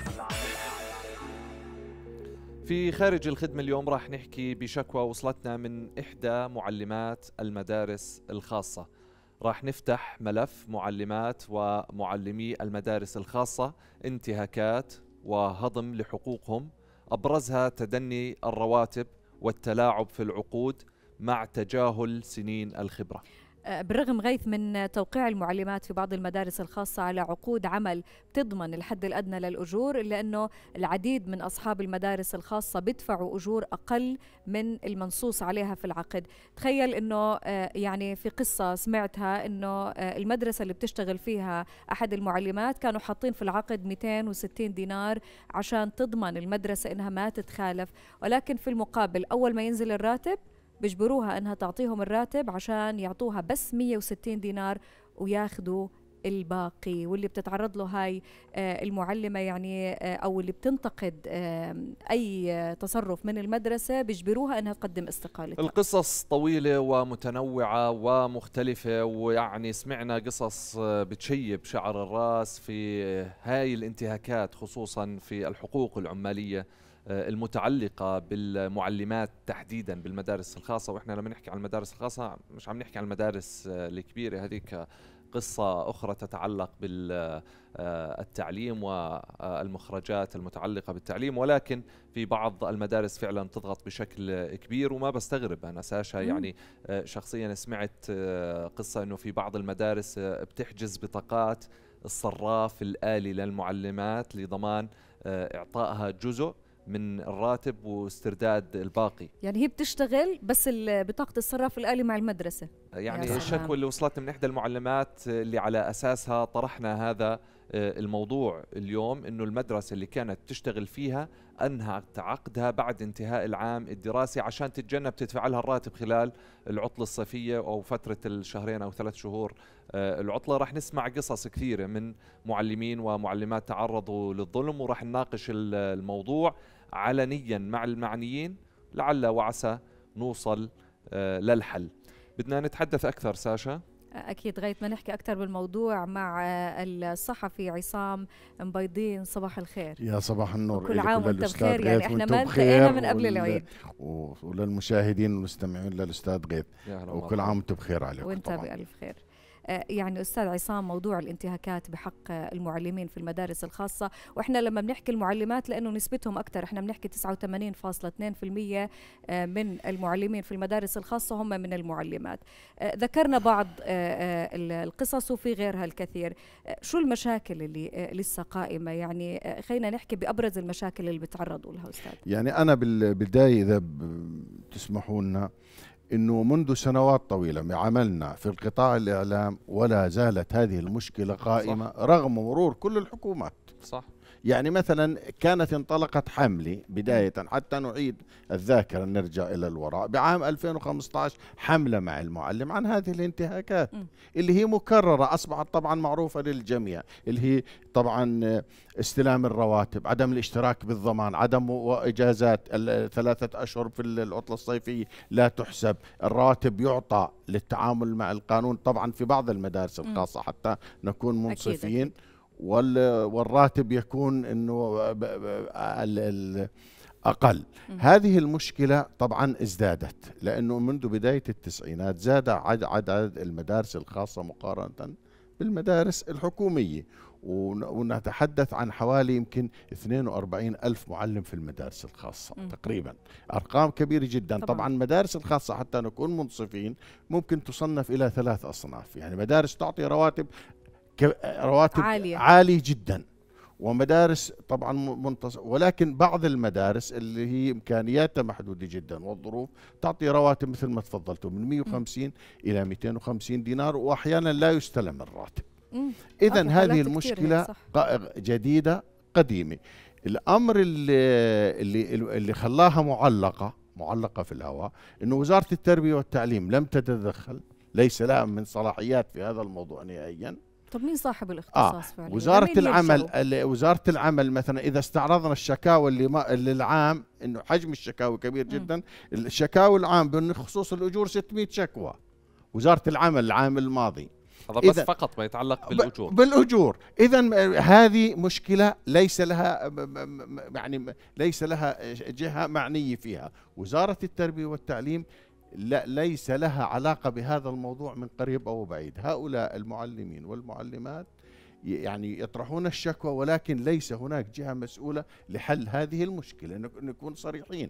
في خارج الخدمة اليوم راح نحكي بشكوى وصلتنا من إحدى معلمات المدارس الخاصة. راح نفتح ملف معلمات ومعلمي المدارس الخاصة، انتهاكات وهضم لحقوقهم، أبرزها تدني الرواتب والتلاعب في العقود مع تجاهل سنين الخبرة. بالرغم غيث من توقيع المعلمات في بعض المدارس الخاصة على عقود عمل تضمن الحد الأدنى للأجور، إلا أنه العديد من أصحاب المدارس الخاصة بيدفعوا أجور أقل من المنصوص عليها في العقد. تخيل أنه يعني في قصة سمعتها أنه المدرسة اللي بتشتغل فيها أحد المعلمات كانوا حاطين في العقد مئتين وستين دينار عشان تضمن المدرسة أنها ما تتخالف، ولكن في المقابل أول ما ينزل الراتب بيجبروها أنها تعطيهم الراتب عشان يعطوها بس مئة وستين دينار وياخدوا الباقي. واللي بتتعرض له هاي المعلمة يعني أو اللي بتنتقد أي تصرف من المدرسة بيجبروها أنها تقدم استقالتها. القصص طويلة ومتنوعة ومختلفة، ويعني سمعنا قصص بتشيب شعر الراس في هاي الانتهاكات خصوصا في الحقوق العمالية المتعلقة بالمعلمات تحديدا بالمدارس الخاصة. وإحنا لما نحكي عن المدارس الخاصة مش عم نحكي عن المدارس الكبيرة هذيك قصة أخرى تتعلق بالتعليم والمخرجات المتعلقة بالتعليم، ولكن في بعض المدارس فعلا تضغط بشكل كبير. وما بستغرب أنا ساشا، يعني شخصيا سمعت قصة أنه في بعض المدارس بتحجز بطاقات الصراف الآلي للمعلمات لضمان إعطائها جزء من الراتب واسترداد الباقي. يعني هي بتشتغل بس بطاقة الصراف الآلي مع المدرسة. يعني الشكوى اللي وصلتنا من إحدى المعلمات اللي على أساسها طرحنا هذا الموضوع اليوم، إنه المدرسة اللي كانت تشتغل فيها أنهت عقدها بعد انتهاء العام الدراسي عشان تتجنب تدفع لها الراتب خلال العطلة الصيفية أو فترة الشهرين أو ثلاث شهور العطلة. رح نسمع قصص كثيرة من معلمين ومعلمات تعرضوا للظلم، ورح نناقش الموضوع علنيا مع المعنيين لعل وعسى نوصل للحل. بدنا نتحدث أكثر ساشا. أكيد غاية ما نحكي أكثر بالموضوع مع الصحفي عصام مبيضين. صباح الخير. يا صباح النور. كل عام وانت بخير. يعني احنا ما التقينا من قبل العيد. وللمشاهدين والمستمعين للأستاذ غيث، وكل عام وانتم بخير عليكم. وانت بألف خير. يعني أستاذ عصام، موضوع الانتهاكات بحق المعلمين في المدارس الخاصة، وإحنا لما بنحكي المعلمات لأنه نسبتهم أكثر، إحنا بنحكي تسعة وثمانين فاصلة اثنين بالمئة من المعلمين في المدارس الخاصة هم من المعلمات. ذكرنا بعض القصص وفي غيرها الكثير. شو المشاكل اللي لسه قائمة؟ يعني خلينا نحكي بأبرز المشاكل اللي بتعرضوا لها أستاذ. يعني أنا بالبداية إذا تسمحوا لنا، إنه منذ سنوات طويلة عملنا في القطاع الإعلام ولا زالت هذه المشكلة قائمة. صح. رغم مرور كل الحكومات. صح. يعني مثلا كانت انطلقت حملة بداية حتى نعيد الذاكرة، نرجع إلى الوراء، بعام ألفين وخمسة عشر حملة مع المعلم عن هذه الانتهاكات م. اللي هي مكررة، أصبحت طبعا معروفة للجميع، اللي هي طبعا استلام الرواتب، عدم الاشتراك بالضمان، عدم إجازات الثلاثة أشهر في العطلة الصيفية لا تحسب، الرواتب يعطى للتعامل مع القانون طبعا في بعض المدارس الخاصة حتى نكون منصفين. أكيد أكيد. والراتب يكون انه اقل. هذه المشكله طبعا ازدادت لانه منذ بدايه التسعينات زاد عدد المدارس الخاصه مقارنه بالمدارس الحكوميه، ونتحدث عن حوالي يمكن اثنين وأربعين ألف معلم في المدارس الخاصة م. تقريبا، أرقام كبيرة جدا. طبعا, طبعا المدارس الخاصة حتى نكون منصفين ممكن تصنف إلى ثلاث أصناف، يعني مدارس تعطي رواتب رواتب عالية. عالي جدا، ومدارس طبعا منتصف، ولكن بعض المدارس اللي هي إمكانياتها محدودة جدا والظروف تعطي رواتب مثل ما تفضلتوا من مئة وخمسين م. إلى مئتين وخمسين دينار، وأحيانا لا يستلم الراتب. إذن هذه المشكلة جديدة قديمة. الأمر اللي, اللي, اللي خلاها معلقة معلقة في الهواء إنه وزارة التربية والتعليم لم تتدخل، ليس لها من صلاحيات في هذا الموضوع نهائيا. طب مين صاحب الاختصاص آه فعلا؟ وزارة العمل وزارة العمل مثلا إذا استعرضنا الشكاوى اللي, ما اللي العام إنه حجم الشكاوى كبير جدا. م. الشكاوى العام بخصوص الأجور ستمئة شكوى وزارة العمل العام الماضي. هذا بس فقط ما يتعلق بالأجور. بالأجور. إذن هذه مشكلة ليس لها يعني ليس لها جهة معنية فيها. وزارة التربية والتعليم لا ليس لها علاقة بهذا الموضوع من قريب أو بعيد. هؤلاء المعلمين والمعلمات يعني يطرحون الشكوى، ولكن ليس هناك جهة مسؤولة لحل هذه المشكلة، نكون صريحين.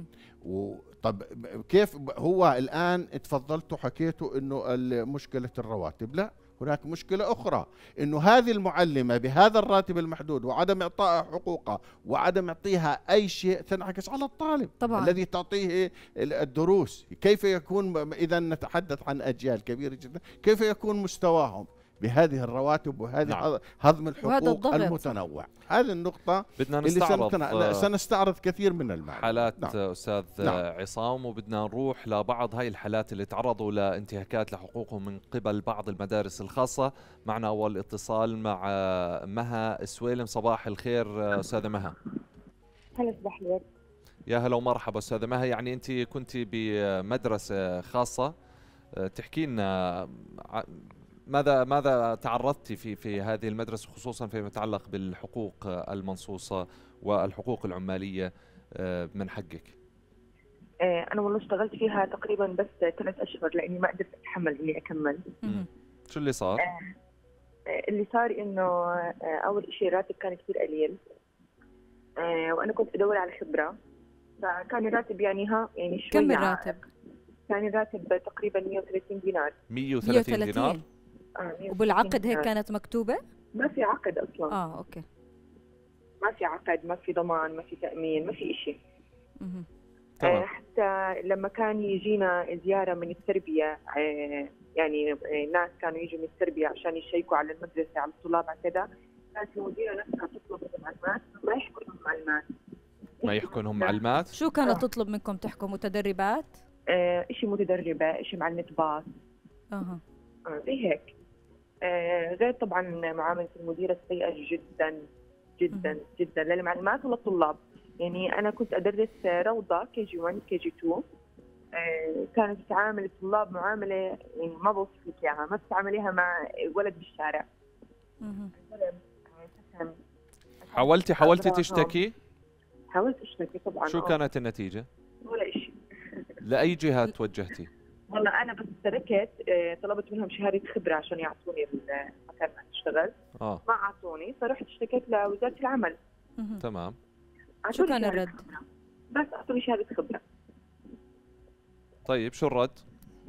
طب كيف هو الآن اتفضلتوا حكيتوا إنه مشكلة الرواتب؟ لا، هناك مشكلة أخرى، إنه هذه المعلمة بهذا الراتب المحدود وعدم إعطائها حقوقها وعدم إعطيها أي شيء تنعكس على الطالب طبعا. الذي تعطيه الدروس. كيف يكون إذا نتحدث عن أجيال كبيرة جدا، كيف يكون مستواهم بهذه الرواتب وهذه نعم. هضم الحقوق المتنوع؟ هذه النقطة بدنا نستعرض اللي سنستعرض كثير من المعلومات. حالات نعم. أستاذ نعم. عصام، وبدنا نروح لبعض هاي الحالات اللي تعرضوا لانتهاكات لحقوقهم من قبل بعض المدارس الخاصة. معنا أول اتصال مع مها سويلم. صباح الخير أستاذة مها. هلا صباح الورد. يا هلا ومرحبا أستاذة مها. يعني أنت كنت بمدرسة خاصة، تحكي لنا ماذا ماذا تعرضتي في في هذه المدرسة، خصوصا فيما يتعلق بالحقوق المنصوصة والحقوق العمالية من حقك؟ أنا والله اشتغلت فيها تقريبا بس ثلاث أشهر لأني ما قدرت أتحمل إني أكمل. شو اللي صار؟ اللي صار انه آه، اول شيء الراتب كان كثير قليل، آه، وانا كنت ادور على خبره، فكان الراتب يعني ها يعني شوي كم ع- الراتب؟ كان الراتب تقريبا مية وثلاثين دينار. مية وثلاثين دينار. مية وثلاثين. آه مية وثلاثين وبالعقد هيك دينار. كانت مكتوبة؟ ما في عقد اصلا. اه اوكي. ما في عقد، ما في ضمان، ما في تامين، ما في شيء. مهم. تمام. آه، حتى لما كان يجينا زياره من التربيه، آه، يعني آه، ناس كانوا يجوا من التربيه عشان يشيكوا على المدرسه على الطلاب على كذا، كانت المديره نفسها تطلب المعلومات، ما يحكوا لهم معلومات. ما يحكوا لهم معلومات؟ شو كانت تطلب منكم تحكوا؟ متدربات؟ آه، شيء متدربه، شيء معلمه باص، اها. آه، زي هيك. آه، غير طبعا معامله المديره السيئه جدا جدا مهم. جدا للمعلمات وللطلاب. يعني انا كنت ادرس روضه كي جي واحد كي جي اثنين، آه، كانت تتعامل الطلاب معامله يعني ما بوصف لك اياها، ما تتعامليها مع ولد بالشارع. مهم. فهم. حاولتي حاولتي أضرارها. تشتكي؟ حاولت اشتكي طبعا. شو آه، كانت النتيجة؟ ولا شيء. لأي جهة توجهتي؟ والله انا بس تركت، آه، طلبت منهم شهاده خبره عشان يعطوني المكان اللي اشتغل، اه ما اعطوني، فرحت اشتكيت لوزاره العمل. مهم. تمام. شو أعطوني كان شهادة الرد؟ خبرة. بس اعطوني شهاده خبره، طيب شو الرد؟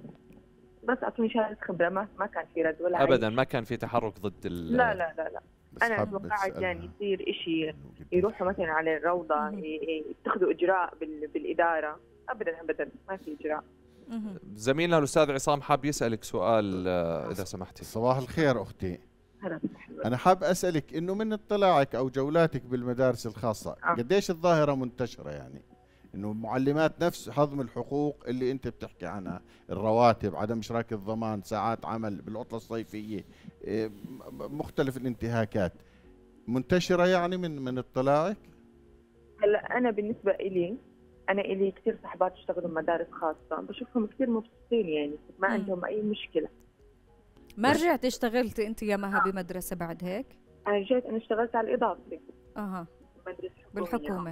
بس اعطوني شهاده خبره، ما ما كان في رد ولا ابدا أي ما كان في تحرك ضد شيء. ال لا لا لا لا. بس انا حابة توقعت أسألها يعني يصير شيء، إنه قديش- يروحوا مثلا على الروضه مهم. ي- ي- يتخذوا اجراء بال- بالاداره. ابدا ابدا ما في اجراء. مهم. زميلنا الاستاذ عصام حاب يسالك سؤال آه، اذا سمحتي. صباح الخير أختي. هلا أنا حاب أسألك إنه من اطلاعك أو جولاتك بالمدارس الخاصة آه. قديش الظاهرة منتشرة، يعني إنه معلمات نفس هضم الحقوق اللي أنت بتحكي عنها، الرواتب، عدم إشراك الضمان، ساعات عمل بالعطلة الصيفية، إيه، م- مختلف الانتهاكات منتشرة يعني من من اطلاعك؟ هلا انا بالنسبه إلي، انا إلي كثير صحبات اشتغلوا بمدارس خاصه، بشوفهم كثير مبسوطين، يعني ما مم. عندهم اي مشكله. ما رجعت اشتغلتي انت يا مها بمدرسة بعد هيك؟ انا جيت انا اشتغلت على الاضافي اها. مدرسه حكوميه. بالحكومة.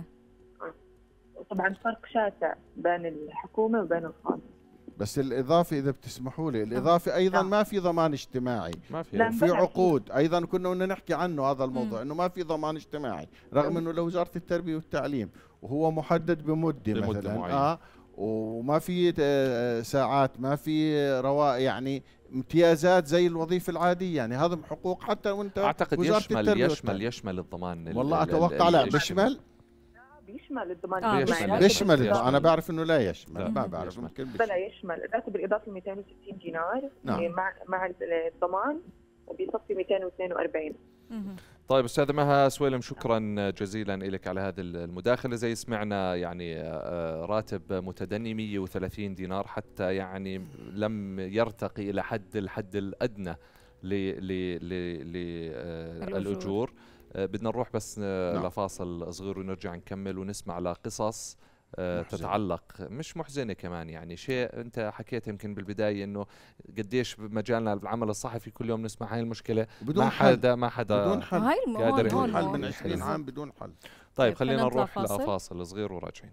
وطبعا فرق شاسع بين الحكومه وبين الخاص. بس الإضافي إذا بتسمحوا لي، الإضافي أيضا نعم. ما في ضمان اجتماعي، ما في. لا. وفي بلى عقود ايضا كنا بدنا نحكي عنه هذا الموضوع، مم. انه ما في ضمان اجتماعي رغم انه لوزاره التربيه والتعليم، وهو محدد بمده, بمدة مثلا معينة. اه وما في آه، ساعات، ما في روا يعني امتيازات زي الوظيفه العاديه، يعني هذا حقوق حتى وانت اعتقد وزارة يشمل التربية يشمل والتعليم. يشمل الضمان ال- والله ال- اتوقع ال- لا ال- بيشمل بيشمل الضمان آه، الاجتماعي. بيشمل. راتب- بيشمل يشمل. الض- انا بعرف انه لا يشمل، لا. ما بعرف يشمل. ممكن بلا بيشمل. يشمل الراتب الاضافي مئتين وستين دينار، نعم. إيه، مع مع الضمان وبيصفي مئتين واثنين وأربعين. مهم. طيب استاذه مها سويلم، شكرا جزيلا لك على هذه المداخله. زي سمعنا يعني آه، راتب متدني مية وثلاثين دينار، حتى يعني لم يرتقي الى حد الحد الادنى ل ل ل الأجور. للاجور. بدنا نروح بس آه، نعم. لفاصل صغير ونرجع نكمل ونسمع لقصص آه، محزنة. تتعلق، مش محزنه كمان، يعني شيء انت حكيت يمكن بالبدايه انه قديش بمجالنا بالعمل الصحفي كل يوم نسمع هاي المشكله، بدون ما حل حدا ما حدا بدون حل هاي الم... قادر هون يحل. هون بدون حل هون. من عشرين عام بدون حل. طيب طيب، خلينا خلينا نطلع نروح فاصل. لفاصل صغير وراجعين.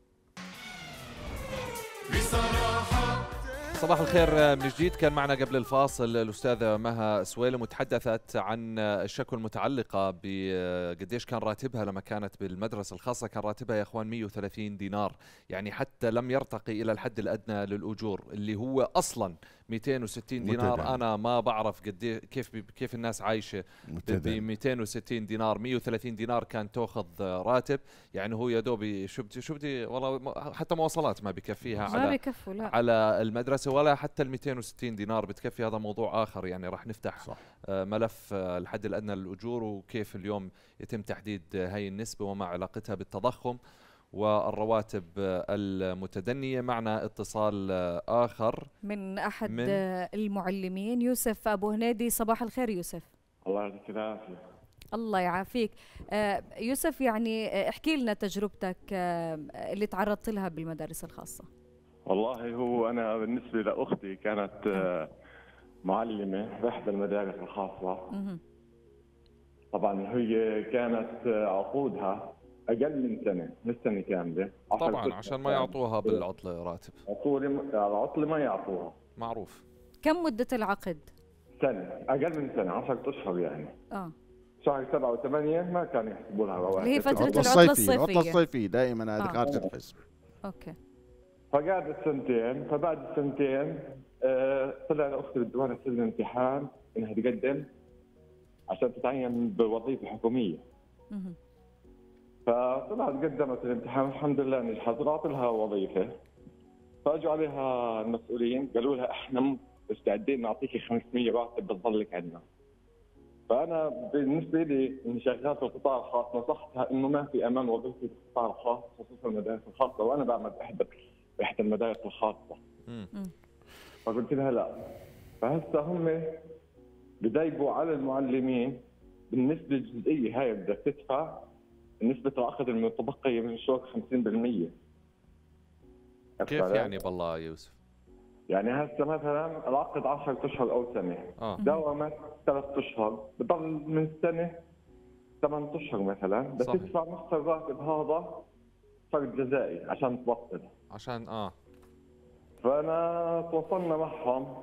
بصراحة صباح الخير من جديد. كان معنا قبل الفاصل الأستاذة مها سويلم وتحدثت عن الشكوى المتعلقة بقديش كان راتبها لما كانت بالمدرسة الخاصة. كان راتبها يا أخوان مية وثلاثين دينار، يعني حتى لم يرتقي إلى الحد الأدنى للأجور اللي هو أصلا مئتين وستين دينار. متدني. أنا ما بعرف قد كيف كيف الناس عايشة ب متدني. مئتين وستين دينار. مية وثلاثين دينار كان تأخذ راتب، يعني هو يا دوب شو بدي شو بدي والله حتى مواصلات ما بكفيها ما على بكفوا لا. على المدرسة، ولا حتى ال مئتين وستين دينار بتكفي. هذا موضوع آخر، يعني راح نفتح صح. آه، ملف آه، الحد الأدنى للأجور وكيف اليوم يتم تحديد آه، هاي النسبة وما علاقتها بالتضخم والرواتب آه، المتدنية. معنا اتصال آه، آخر. من أحد من- آه، المعلمين، يوسف أبو هنيدي. صباح الخير يوسف. الله يعطيك العافية. الله يعافيك. آه، يوسف، يعني آه، احكي لنا تجربتك آه، اللي تعرضت لها بالمدارس الخاصة. والله هو أنا بالنسبة لأختي كانت آه، معلمة في إحدى المدارس الخاصة. مهم. طبعا هي كانت آه، عقودها أقل من سنة، مش سنة كاملة. عشر طبعا ست عشان ما أيام. يعطوها بالعطلة راتب، عطولة العطلة ما يعطوها. معروف. كم مدة العقد؟ سنه، اقل من سنه، عشرة اشهر يعني. اه شهر سبعة وثمانية ما كانوا يحسبوا لها رواتب، اللي هي فترة العطلة العطلة الصيفية، العطلة الصيفية. الصيفية دائما هذه آه. خارج الحزب. اوكي. فقعدت سنتين، فبعد السنتين آه، طلع لاختي بالديوان تسجل امتحان انها تقدم عشان تتعين بوظيفه حكوميه. مهم. فطلعت قدمت الامتحان الحمد لله نجحت، طلعت لها وظيفه. فاجوا عليها المسؤولين قالوا لها احنا مستعدين نعطيكي خمسمية راتب بتضلك عندنا. فانا بالنسبه لي اني شغال في القطاع الخاص نصحتها انه ما في امان وظيفي في القطاع الخاص خصوصا المدارس الخاصه، وانا بعمل باحدى باحدى المدارس الخاصه. مم. فقلت لها لا. فهسه هم بضايقوا على المعلمين بالنسبه الجزئيه هاي بدك تدفع نسبه العقد المتبقيه من الشغل خمسين بالمية. كيف يعني بالله يا يوسف؟ يعني هسه مثلا العقد عشرة اشهر او سنه، اه داومت ثلاث اشهر، بضل من سنه ثمان اشهر مثلا، بس صحيح. تدفع نص الراتب هذا فرد جزائي عشان تبطل. عشان اه فانا تواصلنا معهم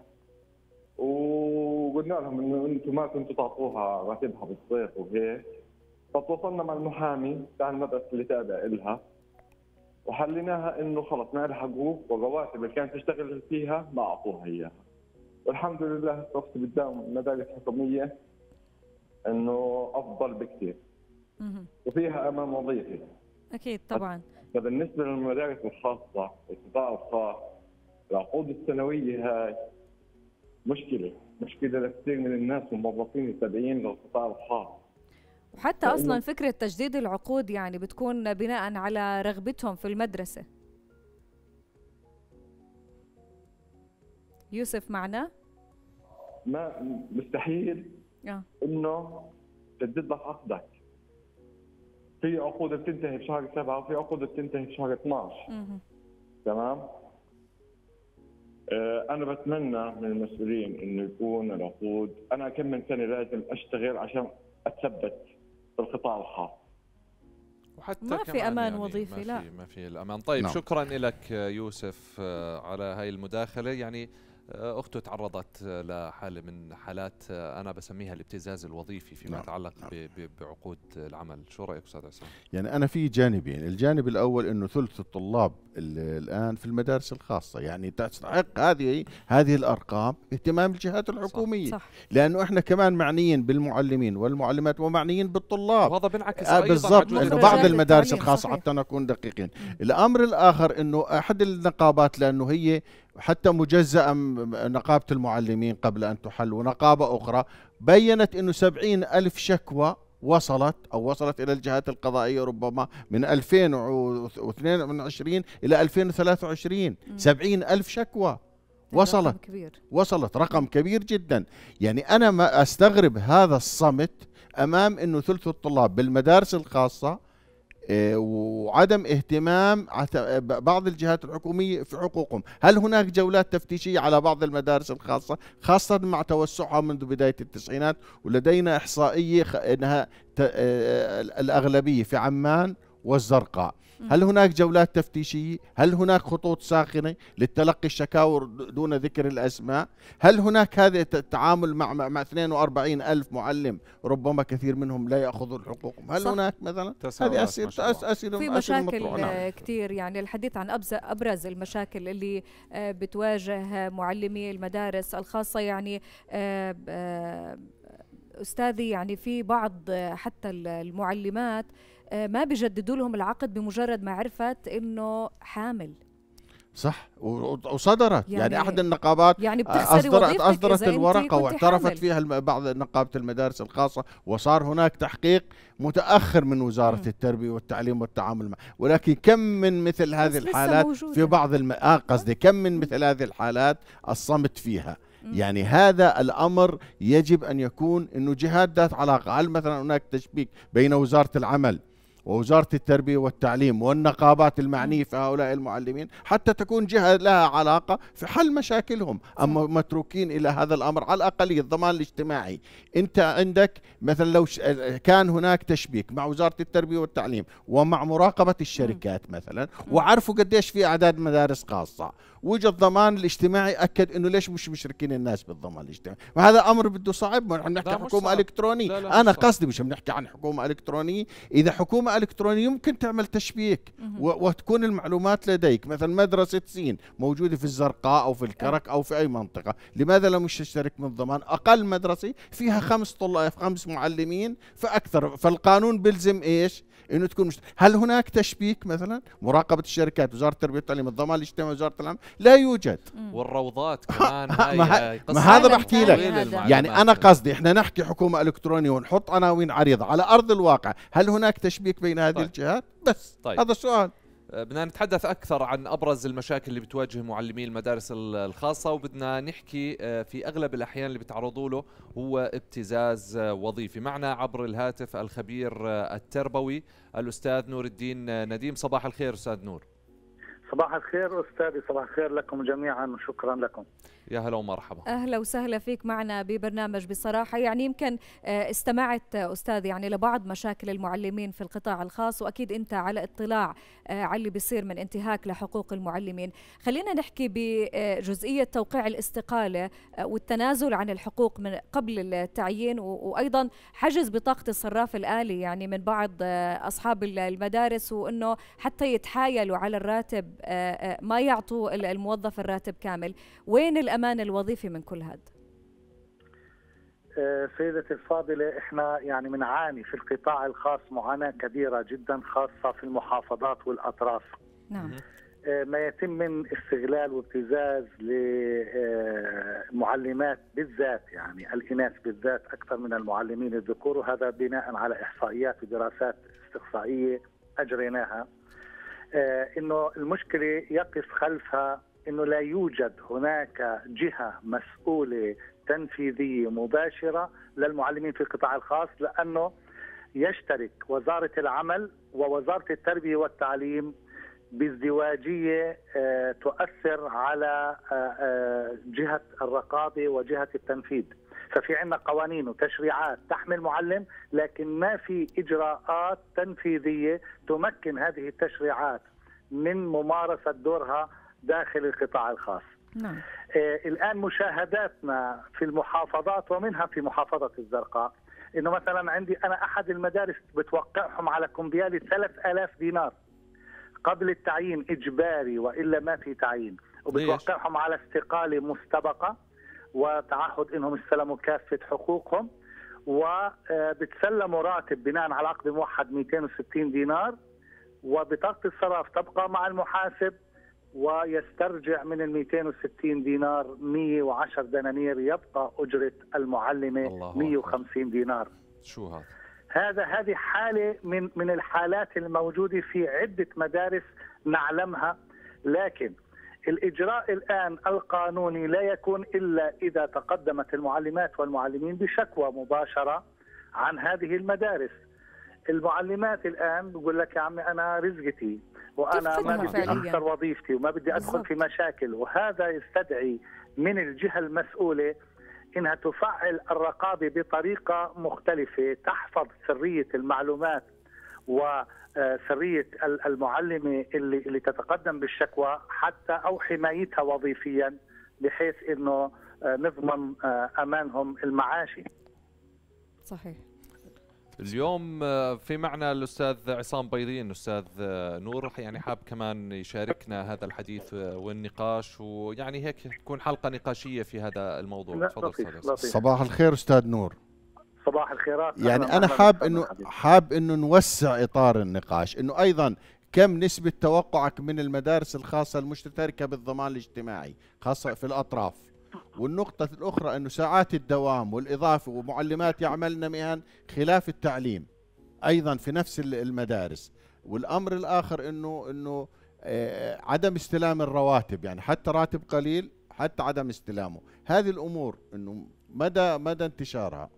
وقلنا لهم انه انتم ما كنتوا تعطوها راتبها بالصيف وهيك. فتواصلنا مع المحامي تاع المدرسه اللي تابع لها وحليناها انه خلص ما لها حقوق، والرواتب اللي كانت تشتغل فيها ما اعطوها اياها. والحمد لله صرت قدام مدارس حكوميه انه افضل بكثير مهم. وفيها امان وظيفي. اكيد طبعا. فبالنسبه للمدارس الخاصه القطاع الخاص العقود السنويه هاي مشكله، مشكله لكثير من الناس والموظفين التابعين للقطاع الخاص. وحتى اصلا فكره تجديد العقود يعني بتكون بناء على رغبتهم في المدرسه. يوسف معنا؟ ما مستحيل اه انه تجدد لك عقدك. في عقود بتنتهي بشهر سبعة وفي عقود بتنتهي بشهر اثنعش. مهم. تمام؟ آه، أنا بتمنى من المسؤولين إنه يكون العقود، أنا كم من سنة لازم أشتغل عشان أتثبت في القطاع الخاص. وحتى ما في كمان أمان يعني وظيفي، ما لا. في ما في الأمان. طيب نعم. شكرا لك يوسف آه، على هاي المداخلة. يعني آه، أخته تعرضت آه، لحالة من حالات آه، أنا بسميها الابتزاز الوظيفي فيما نعم. يتعلق نعم. ب- ب- بعقود العمل. شو رأيك أستاذ عصام؟ يعني أنا في جانبين، الجانب الأول أنه ثلث الطلاب ال- الآن في المدارس الخاصة، يعني تستحق هذه هذه الأرقام اهتمام الجهات الحكومية. صح. لأنه إحنا كمان معنيين بالمعلمين والمعلمات ومعنيين بالطلاب. وهذا بنعكس آه أيضا بالضبط، على لأنه جزء بعض مخرجات المدارس التعليم، الخاصة صحيح. حتى نكون دقيقين. الأمر الآخر أنه أحد النقابات، لأنه هي حتى مجزأة م- نقابة المعلمين قبل أن تحل ونقابة أخرى، بيّنت أنه سبعين ألف شكوى وصلت أو وصلت إلى الجهات القضائية ربما من ألفين واثنين وعشرين إلى ألفين وثلاثة وعشرين. سبعين ألف شكوى وصلت رقم كبير. وصلت رقم كبير جدا. يعني أنا ما أستغرب هذا الصمت أمام أنه ثلث الطلاب بالمدارس الخاصة إيه، وعدم اهتمام عت- بعض الجهات الحكومية في حقوقهم. هل هناك جولات تفتيشية على بعض المدارس الخاصة خاصة مع توسعها منذ بداية التسعينات؟ ولدينا إحصائية خ- أنها ت- آه، الأغلبية في عمان والزرقاء. هل هناك جولات تفتيشية؟ هل هناك خطوط ساخنة للتلقي الشكاوى دون ذكر الأسماء؟ هل هناك هذا التعامل مع مع مع اثنين وأربعين ألف معلم ربما كثير منهم لا يأخذون حقوقهم؟ هل صح. هناك مثلا تساؤلات هذه ما أسئلة شاء الله. أسئلة في أسئلة مشاكل مطروحة. نعم. آه، كتير، يعني الحديث عن أبز- أبرز المشاكل اللي آه، بتواجه معلمي المدارس الخاصة. يعني آه، آه، أستاذي، يعني في بعض آه، حتى ال- المعلمات آه، ما بيجددوا لهم العقد بمجرد ما عرفت إنه حامل. صح، و- وصدرت يعني, يعني- يعني أحد النقابات يعني بتخسري أصدرت, وظيفتك أصدرت إذا أنت الورقة كنتي واعترفت حامل. فيها الم- بعض نقابة المدارس الخاصة، وصار هناك تحقيق متأخر من وزارة مم. التربية والتعليم والتعامل مع. ولكن كم من مثل هذه بس لسه الحالات موجودة. في بعض الم... آه قصدي كم من مثل هذه الحالات الصمت فيها. يعني هذا الأمر يجب أن يكون أنه جهات ذات علاقة. هل مثلا هناك تشبيك بين وزارة العمل ووزارة التربية والتعليم والنقابات المعنية في هؤلاء المعلمين حتى تكون جهة لها علاقة في حل مشاكلهم؟ أما متروكين إلى هذا الأمر. على الأقل الضمان الاجتماعي، أنت عندك مثلا لو ش- كان هناك تشبيك مع وزارة التربية والتعليم ومع مراقبة الشركات مثلا، وعرفوا قديش في أعداد مدارس خاصة وجد الضمان الاجتماعي اكد انه ليش مش مشركين الناس بالضمان الاجتماعي، وهذا امر بده صعب. نحن بنحكي حكومه الكترونيه، لا لا انا قصدي مش بنحكي عن حكومه الكترونيه. اذا حكومه الكترونيه يمكن تعمل تشبيك وتكون المعلومات لديك، مثلا مدرسه سين موجوده في الزرقاء او في الكرك او في اي منطقه، لماذا لا مش تشترك من الضمان؟ اقل مدرسه فيها خمس طلاب خمس معلمين فاكثر، فالقانون بيلزم ايش؟ انه تكون مشت... هل هناك تشبيك مثلا؟ مراقبه الشركات، وزاره التربيه والتعليم، الضمان الاجتماعي، وزاره العمل، لا يوجد. والروضات كمان هاي ما, ما هذا بحكي لك. يعني انا قصدي احنا نحكي حكومه الكترونيه ونحط عناوين عريضه، على ارض الواقع هل هناك تشبيك بين هذه طيب. الجهات؟ بس طيب. هذا السؤال. بدنا نتحدث أكثر عن أبرز المشاكل اللي بتواجه معلمي المدارس الخاصة، وبدنا نحكي في أغلب الأحيان اللي بتعرضوا له هو ابتزاز وظيفي. معنا عبر الهاتف الخبير التربوي الأستاذ نور الدين نديم. صباح الخير أستاذ نور. صباح الخير أستاذي، صباح الخير لكم جميعا وشكرا لكم. يا هلا ومرحبا. أهلا وسهلا فيك معنا ببرنامج بصراحة. يعني يمكن استمعت أستاذ يعني لبعض مشاكل المعلمين في القطاع الخاص، وأكيد أنت على اطلاع على اللي بيصير من انتهاك لحقوق المعلمين. خلينا نحكي بجزئية توقيع الاستقالة والتنازل عن الحقوق من قبل التعيين، وأيضا حجز بطاقة الصراف الآلي يعني من بعض أصحاب المدارس، وأنه حتى يتحايلوا على الراتب ما يعطوا الموظف الراتب كامل. وين الأمان الوظيفي من كل هذا؟ سيدتي الفاضلة، احنا يعني بنعاني في القطاع الخاص معاناة كبيرة جدا، خاصة في المحافظات والأطراف. نعم. ما يتم من استغلال وابتزاز للمعلمات بالذات، يعني الإناث بالذات أكثر من المعلمين الذكور، وهذا بناء على إحصائيات ودراسات استقصائية أجريناها. إنه المشكلة يقف خلفها إنه لا يوجد هناك جهة مسؤولة تنفيذية مباشرة للمعلمين في القطاع الخاص، لأنه يشترك وزارة العمل ووزارة التربية والتعليم بازدواجية تؤثر على جهة الرقابة وجهة التنفيذ. ففي عندنا قوانين وتشريعات تحمي المعلم، لكن ما في إجراءات تنفيذية تمكن هذه التشريعات من ممارسة دورها داخل القطاع الخاص. نعم. آه الآن مشاهداتنا في المحافظات ومنها في محافظة الزرقاء، إنه مثلا عندي أنا أحد المدارس بتوقعهم على كمبيالي ثلاثة آلاف دينار قبل التعيين إجباري، وإلا ما في تعيين، وبتوقعهم على استقالة مستبقة وتعهد إنهم يستلموا كافة حقوقهم، وبتسلموا راتب بناء على عقد موحد مئتين وستين دينار، وبطاقة الصراف تبقى مع المحاسب ويسترجع من ال مئتين وستين دينار مئة وعشرة دنانير، يبقى أجرة المعلمة مئة وخمسين دينار. شو هذا؟ هذا هذه حالة من من الحالات الموجودة في عدة مدارس نعلمها، لكن الإجراء الآن القانوني لا يكون إلا إذا تقدمت المعلمات والمعلمين بشكوى مباشرة عن هذه المدارس. المعلمات الآن بقول لك يا عمي أنا رزقتي وأنا ما بدي أخسر وظيفتي وما بدي أدخل في مشاكل، وهذا يستدعي من الجهة المسؤولة إنها تفعل الرقابة بطريقة مختلفة تحفظ سرية المعلومات وسرية المعلمة اللي اللي تتقدم بالشكوى، حتى أو حمايتها وظيفيا بحيث إنه نضمن أمانهم المعاشي. صحيح. اليوم في معنا الأستاذ عصام بيضين. أستاذ نور يعني حاب كمان يشاركنا هذا الحديث والنقاش، ويعني هيك تكون حلقة نقاشية في هذا الموضوع. تفضل. صباح الخير أستاذ نور. صباح الخيرات. يعني أنا حاب إنه حاب إنه نوسع إطار النقاش، إنه أيضا كم نسبة توقعك من المدارس الخاصة المشتركة بالضمان الاجتماعي خاصة في الأطراف؟ والنقطة الأخرى أنه ساعات الدوام والإضافة ومعلمات يعملن مهن خلاف التعليم أيضا في نفس المدارس. والأمر الآخر أنه أنه عدم استلام الرواتب، يعني حتى راتب قليل حتى عدم استلامه. هذه الأمور أنه مدى مدى انتشارها.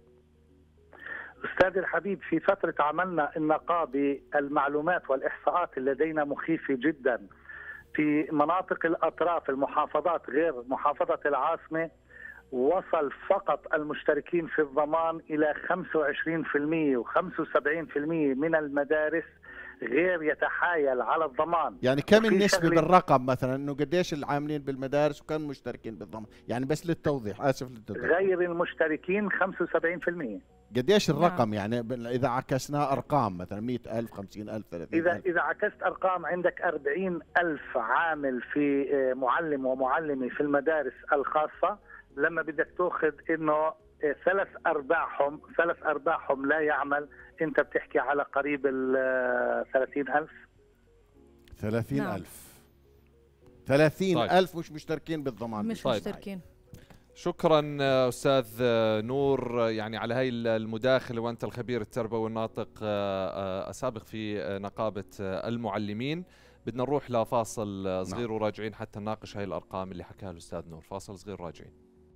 أستاذ الحبيب، في فترة عملنا النقابة المعلومات والإحصاءات لدينا مخيفة جدا. في مناطق الأطراف المحافظات غير محافظة العاصمة وصل فقط المشتركين في الضمان إلى خمسة وعشرين بالمئة وخمسة وسبعين بالمئة من المدارس غير يتحايل على الضمان. يعني كم وفي النسبة شغلة- بالرقم مثلا، انه قديش العاملين بالمدارس وكم مشتركين بالضمان؟ يعني بس للتوضيح، اسف للتوضيح. غير المشتركين خمسة وسبعين بالمئة. قديش الرقم يعني بال- اذا عكسناه ارقام مثلا مئة ألف، خمسين ألف، ثلاثين إذا ألف؟ إذا عكست أرقام، عندك أربعين ألف عامل في آه، معلم ومعلمة في المدارس الخاصة. لما بدك تأخذ إنه آه، ثلاث أرباعهم ثلاث أرباعهم لا يعمل، أنت بتحكي على قريب ال آه، ثلاثين ألف. ثلاثين نعم. ألف ثلاثين طيب. ألف مش مشتركين بالضمان. مش طيب. مشتركين. شكرا آه، أستاذ آه، نور، آه، يعني على هاي المداخلة، وأنت الخبير التربوي والناطق آه، آه، السابق في آه، نقابة آه، المعلمين. بدنا نروح لفاصل آه، صغير نعم. وراجعين حتى نناقش هاي الأرقام اللي حكاها الأستاذ نور. فاصل صغير راجعين.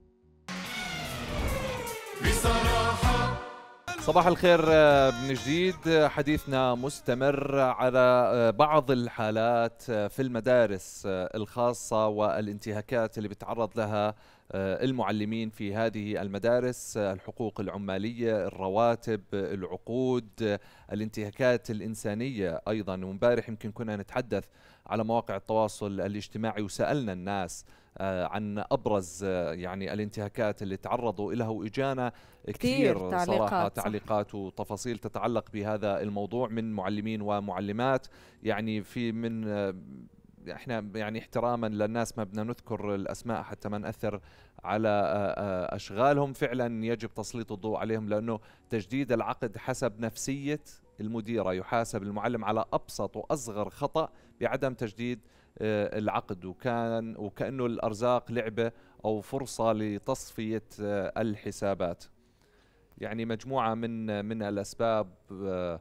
بصراحة صباح الخير آه، من جديد. آه، حديثنا مستمر على آه، بعض الحالات آه، في المدارس آه، الخاصة والانتهاكات اللي بتعرض لها آه، المعلمين في هذه المدارس، آه، الحقوق العمالية، الرواتب، آه، العقود، آه، الانتهاكات الإنسانية أيضا. ومبارح يمكن كنا نتحدث على مواقع التواصل الاجتماعي وسألنا الناس آه، عن أبرز آه، يعني الانتهاكات اللي تعرضوا لها، وإجانا كثير تعليقات، صراحة صح. تعليقات وتفاصيل تتعلق بهذا الموضوع من معلمين ومعلمات. يعني في من آه، احنا يعني احتراما للناس ما بدنا نذكر الاسماء حتى ما ناثر على آه، آه، اشغالهم. فعلا يجب تسليط الضوء عليهم، لانه تجديد العقد حسب نفسية المديرة يحاسب المعلم على ابسط واصغر خطأ بعدم تجديد آه، العقد، وكان وكأنه الارزاق لعبة او فرصة لتصفية آه، الحسابات. يعني مجموعة من من الاسباب آه،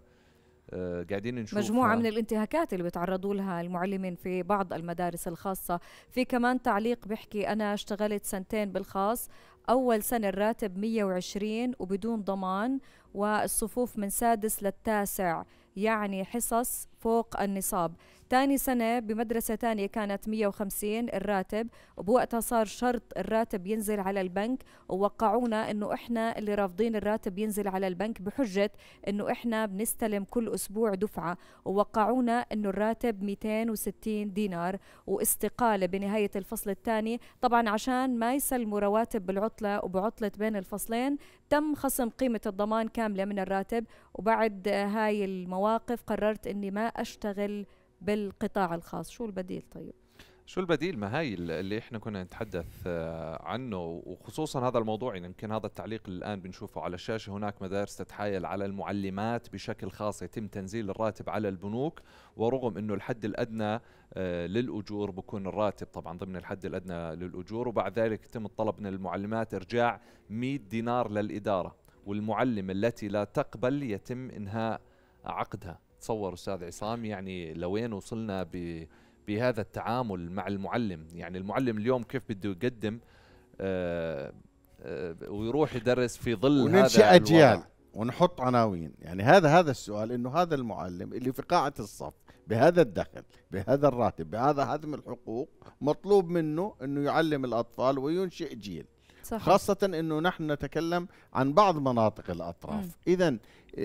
آه، قاعدين نشوف مجموعة من الانتهاكات اللي بتعرضوا لها المعلمين في بعض المدارس الخاصة. في كمان تعليق بيحكي أنا اشتغلت سنتين بالخاص، أول سنة الراتب مية وعشرين وبدون ضمان، والصفوف من سادس للتاسع، يعني حصص فوق النصاب. تاني سنة بمدرسة تانية كانت مية وخمسين الراتب، وبوقتها صار شرط الراتب ينزل على البنك، ووقعونا انه احنا اللي رافضين الراتب ينزل على البنك بحجة انه احنا بنستلم كل اسبوع دفعة، ووقعونا انه الراتب مئتين وستين دينار واستقالة بنهاية الفصل الثاني. طبعا عشان ما يسلموا رواتب بالعطلة وبعطلة بين الفصلين تم خصم قيمة الضمان كاملة من الراتب. وبعد هاي المواقف قررت اني ما اشتغل بالقطاع الخاص. شو البديل طيب؟ شو البديل؟ ما هاي اللي احنا كنا نتحدث آه، عنه، وخصوصا هذا الموضوع. يعني يمكن هذا التعليق اللي الان بنشوفه على الشاشه، هناك مدارس تتحايل على المعلمات بشكل خاص، يتم تنزيل الراتب على البنوك، ورغم انه الحد الادنى آه، للاجور بكون الراتب طبعا ضمن الحد الادنى للاجور، وبعد ذلك يتم الطلب من المعلمات ارجاع مئة دينار للاداره، والمعلم التي لا تقبل يتم انهاء عقدها. تصور استاذ عصام يعني لوين وصلنا ب بهذا التعامل مع المعلم. يعني المعلم اليوم كيف بده يقدم آه آه ويروح يدرس في ظل وننشئ هذا أجيال الوضع. ونحط عناوين. يعني هذا هذا السؤال، انه هذا المعلم اللي في قاعة الصف بهذا الدخل بهذا الراتب بهذا هدم الحقوق، مطلوب منه انه يعلم الاطفال وينشئ جيل. صح. خاصة انه نحن نتكلم عن بعض مناطق الاطراف. اذا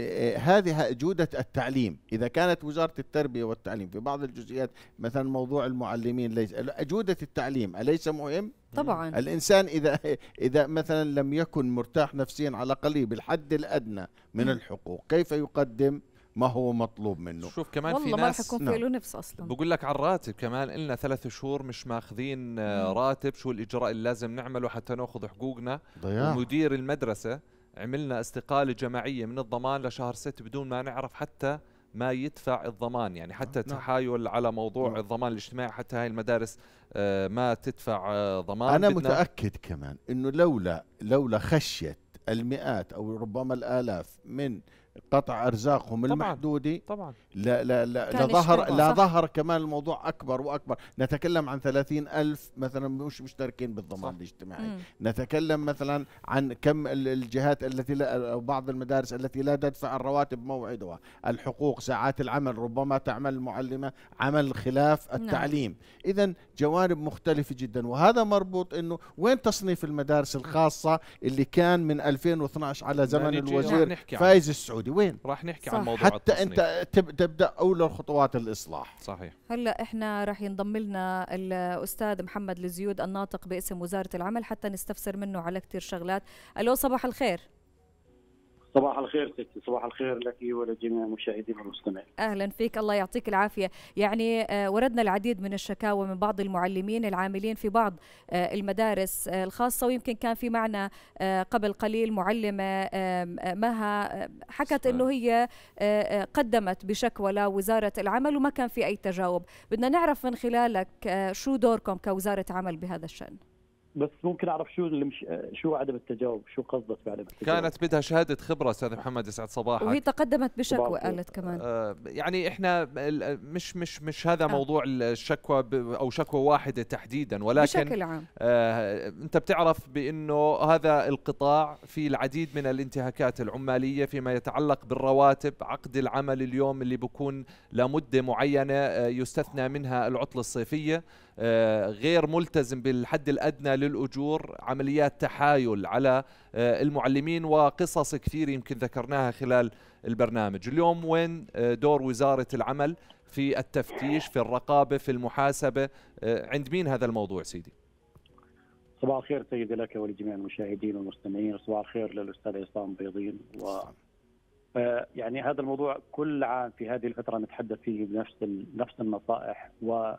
هذه جودة التعليم. إذا كانت وزارة التربية والتعليم في بعض الجزئيات مثلا موضوع المعلمين ليس جودة التعليم أليس مهم؟ طبعا. الإنسان إذا إذا مثلا لم يكن مرتاح نفسيا على الأقل بالحد الأدنى من الحقوق، كيف يقدم ما هو مطلوب منه؟ شوف كمان والله في ما ناس رح يكون في له نفس اصلا. بقول لك على الراتب كمان لنا ثلاث شهور مش ماخذين راتب، شو الإجراء اللي لازم نعمله حتى ناخذ حقوقنا؟ ضياع. ومدير المدرسة عملنا استقالة جماعية من الضمان لشهر ست بدون ما نعرف حتى ما يدفع الضمان. يعني حتى نعم. تحايل على موضوع نعم. الضمان الاجتماعي، حتى هاي المدارس آه ما تدفع آه ضمان. أنا بدنا متأكد كمان إنه لولا لولا خشية المئات أو ربما الآلاف من قطع أرزاقهم طبعاً المحدودة طبعا لا لا لا كان لظهر يشتغل، لا صح. ظهر كمان الموضوع أكبر وأكبر. نتكلم عن ثلاثين ألف مثلا مش مشتركين بالضمان صح. الاجتماعي. مم. نتكلم مثلا عن كم ال- الجهات التي لا أو بعض المدارس التي لا تدفع الرواتب موعدها، الحقوق، ساعات العمل، ربما تعمل المعلمة عمل خلاف التعليم. إذا جوانب مختلفة جدا، وهذا مربوط إنه وين تصنيف المدارس الخاصة اللي كان من ألفين واثناشر على زمن نيجي الوزير نحكي عنه. فايز السعودي. عندي وين؟ راح نحكي صح. عن موضوع حتى التصنيف. انت تب- تبدا اولى خطوات الاصلاح. صحيح. هلا احنا راح ينضم لنا الاستاذ محمد الزيود الناطق باسم وزاره العمل حتى نستفسر منه على كثير شغلات. الو صباح الخير. صباح الخير ستي، صباح الخير لك ولجميع المشاهدين والمستمعين. اهلا فيك، الله يعطيك العافيه. يعني آه، وردنا العديد من الشكاوى من بعض المعلمين العاملين في بعض آه، المدارس آه، الخاصه، ويمكن كان في معنا آه، قبل قليل معلمه آه، مها آه، حكت انه هي آه، آه، قدمت بشكوى لوزاره العمل وما كان في اي تجاوب. بدنا نعرف من خلالك آه، شو دوركم كوزاره عمل بهذا الشان؟ بس ممكن اعرف شو اللي مش شو عدم التجاوب، شو قصدك بعدم التجاوب؟ كانت بدها شهاده خبره استاذ محمد، يسعد صباحك. وهي تقدمت بشكوى قالت كمان. آه يعني احنا مش مش مش هذا آه. موضوع الشكوى او شكوى واحده تحديدا، ولكن بشكل عام آه انت بتعرف بانه هذا القطاع في العديد من الانتهاكات العماليه فيما يتعلق بالرواتب، عقد العمل اليوم اللي بيكون لمده معينه آه يستثنى منها العطله الصيفيه، آه غير ملتزم بالحد الادنى للأجور، عمليات تحايل على المعلمين وقصص كثير يمكن ذكرناها خلال البرنامج. اليوم وين دور وزارة العمل في التفتيش، في الرقابة، في المحاسبة؟ عند مين هذا الموضوع سيدي؟ صباح الخير سيدي لك ولجميع المشاهدين والمستمعين، صباح الخير للأستاذ عصام بيضين. و يعني هذا الموضوع كل عام في هذه الفترة نتحدث فيه بنفس نفس النصائح، و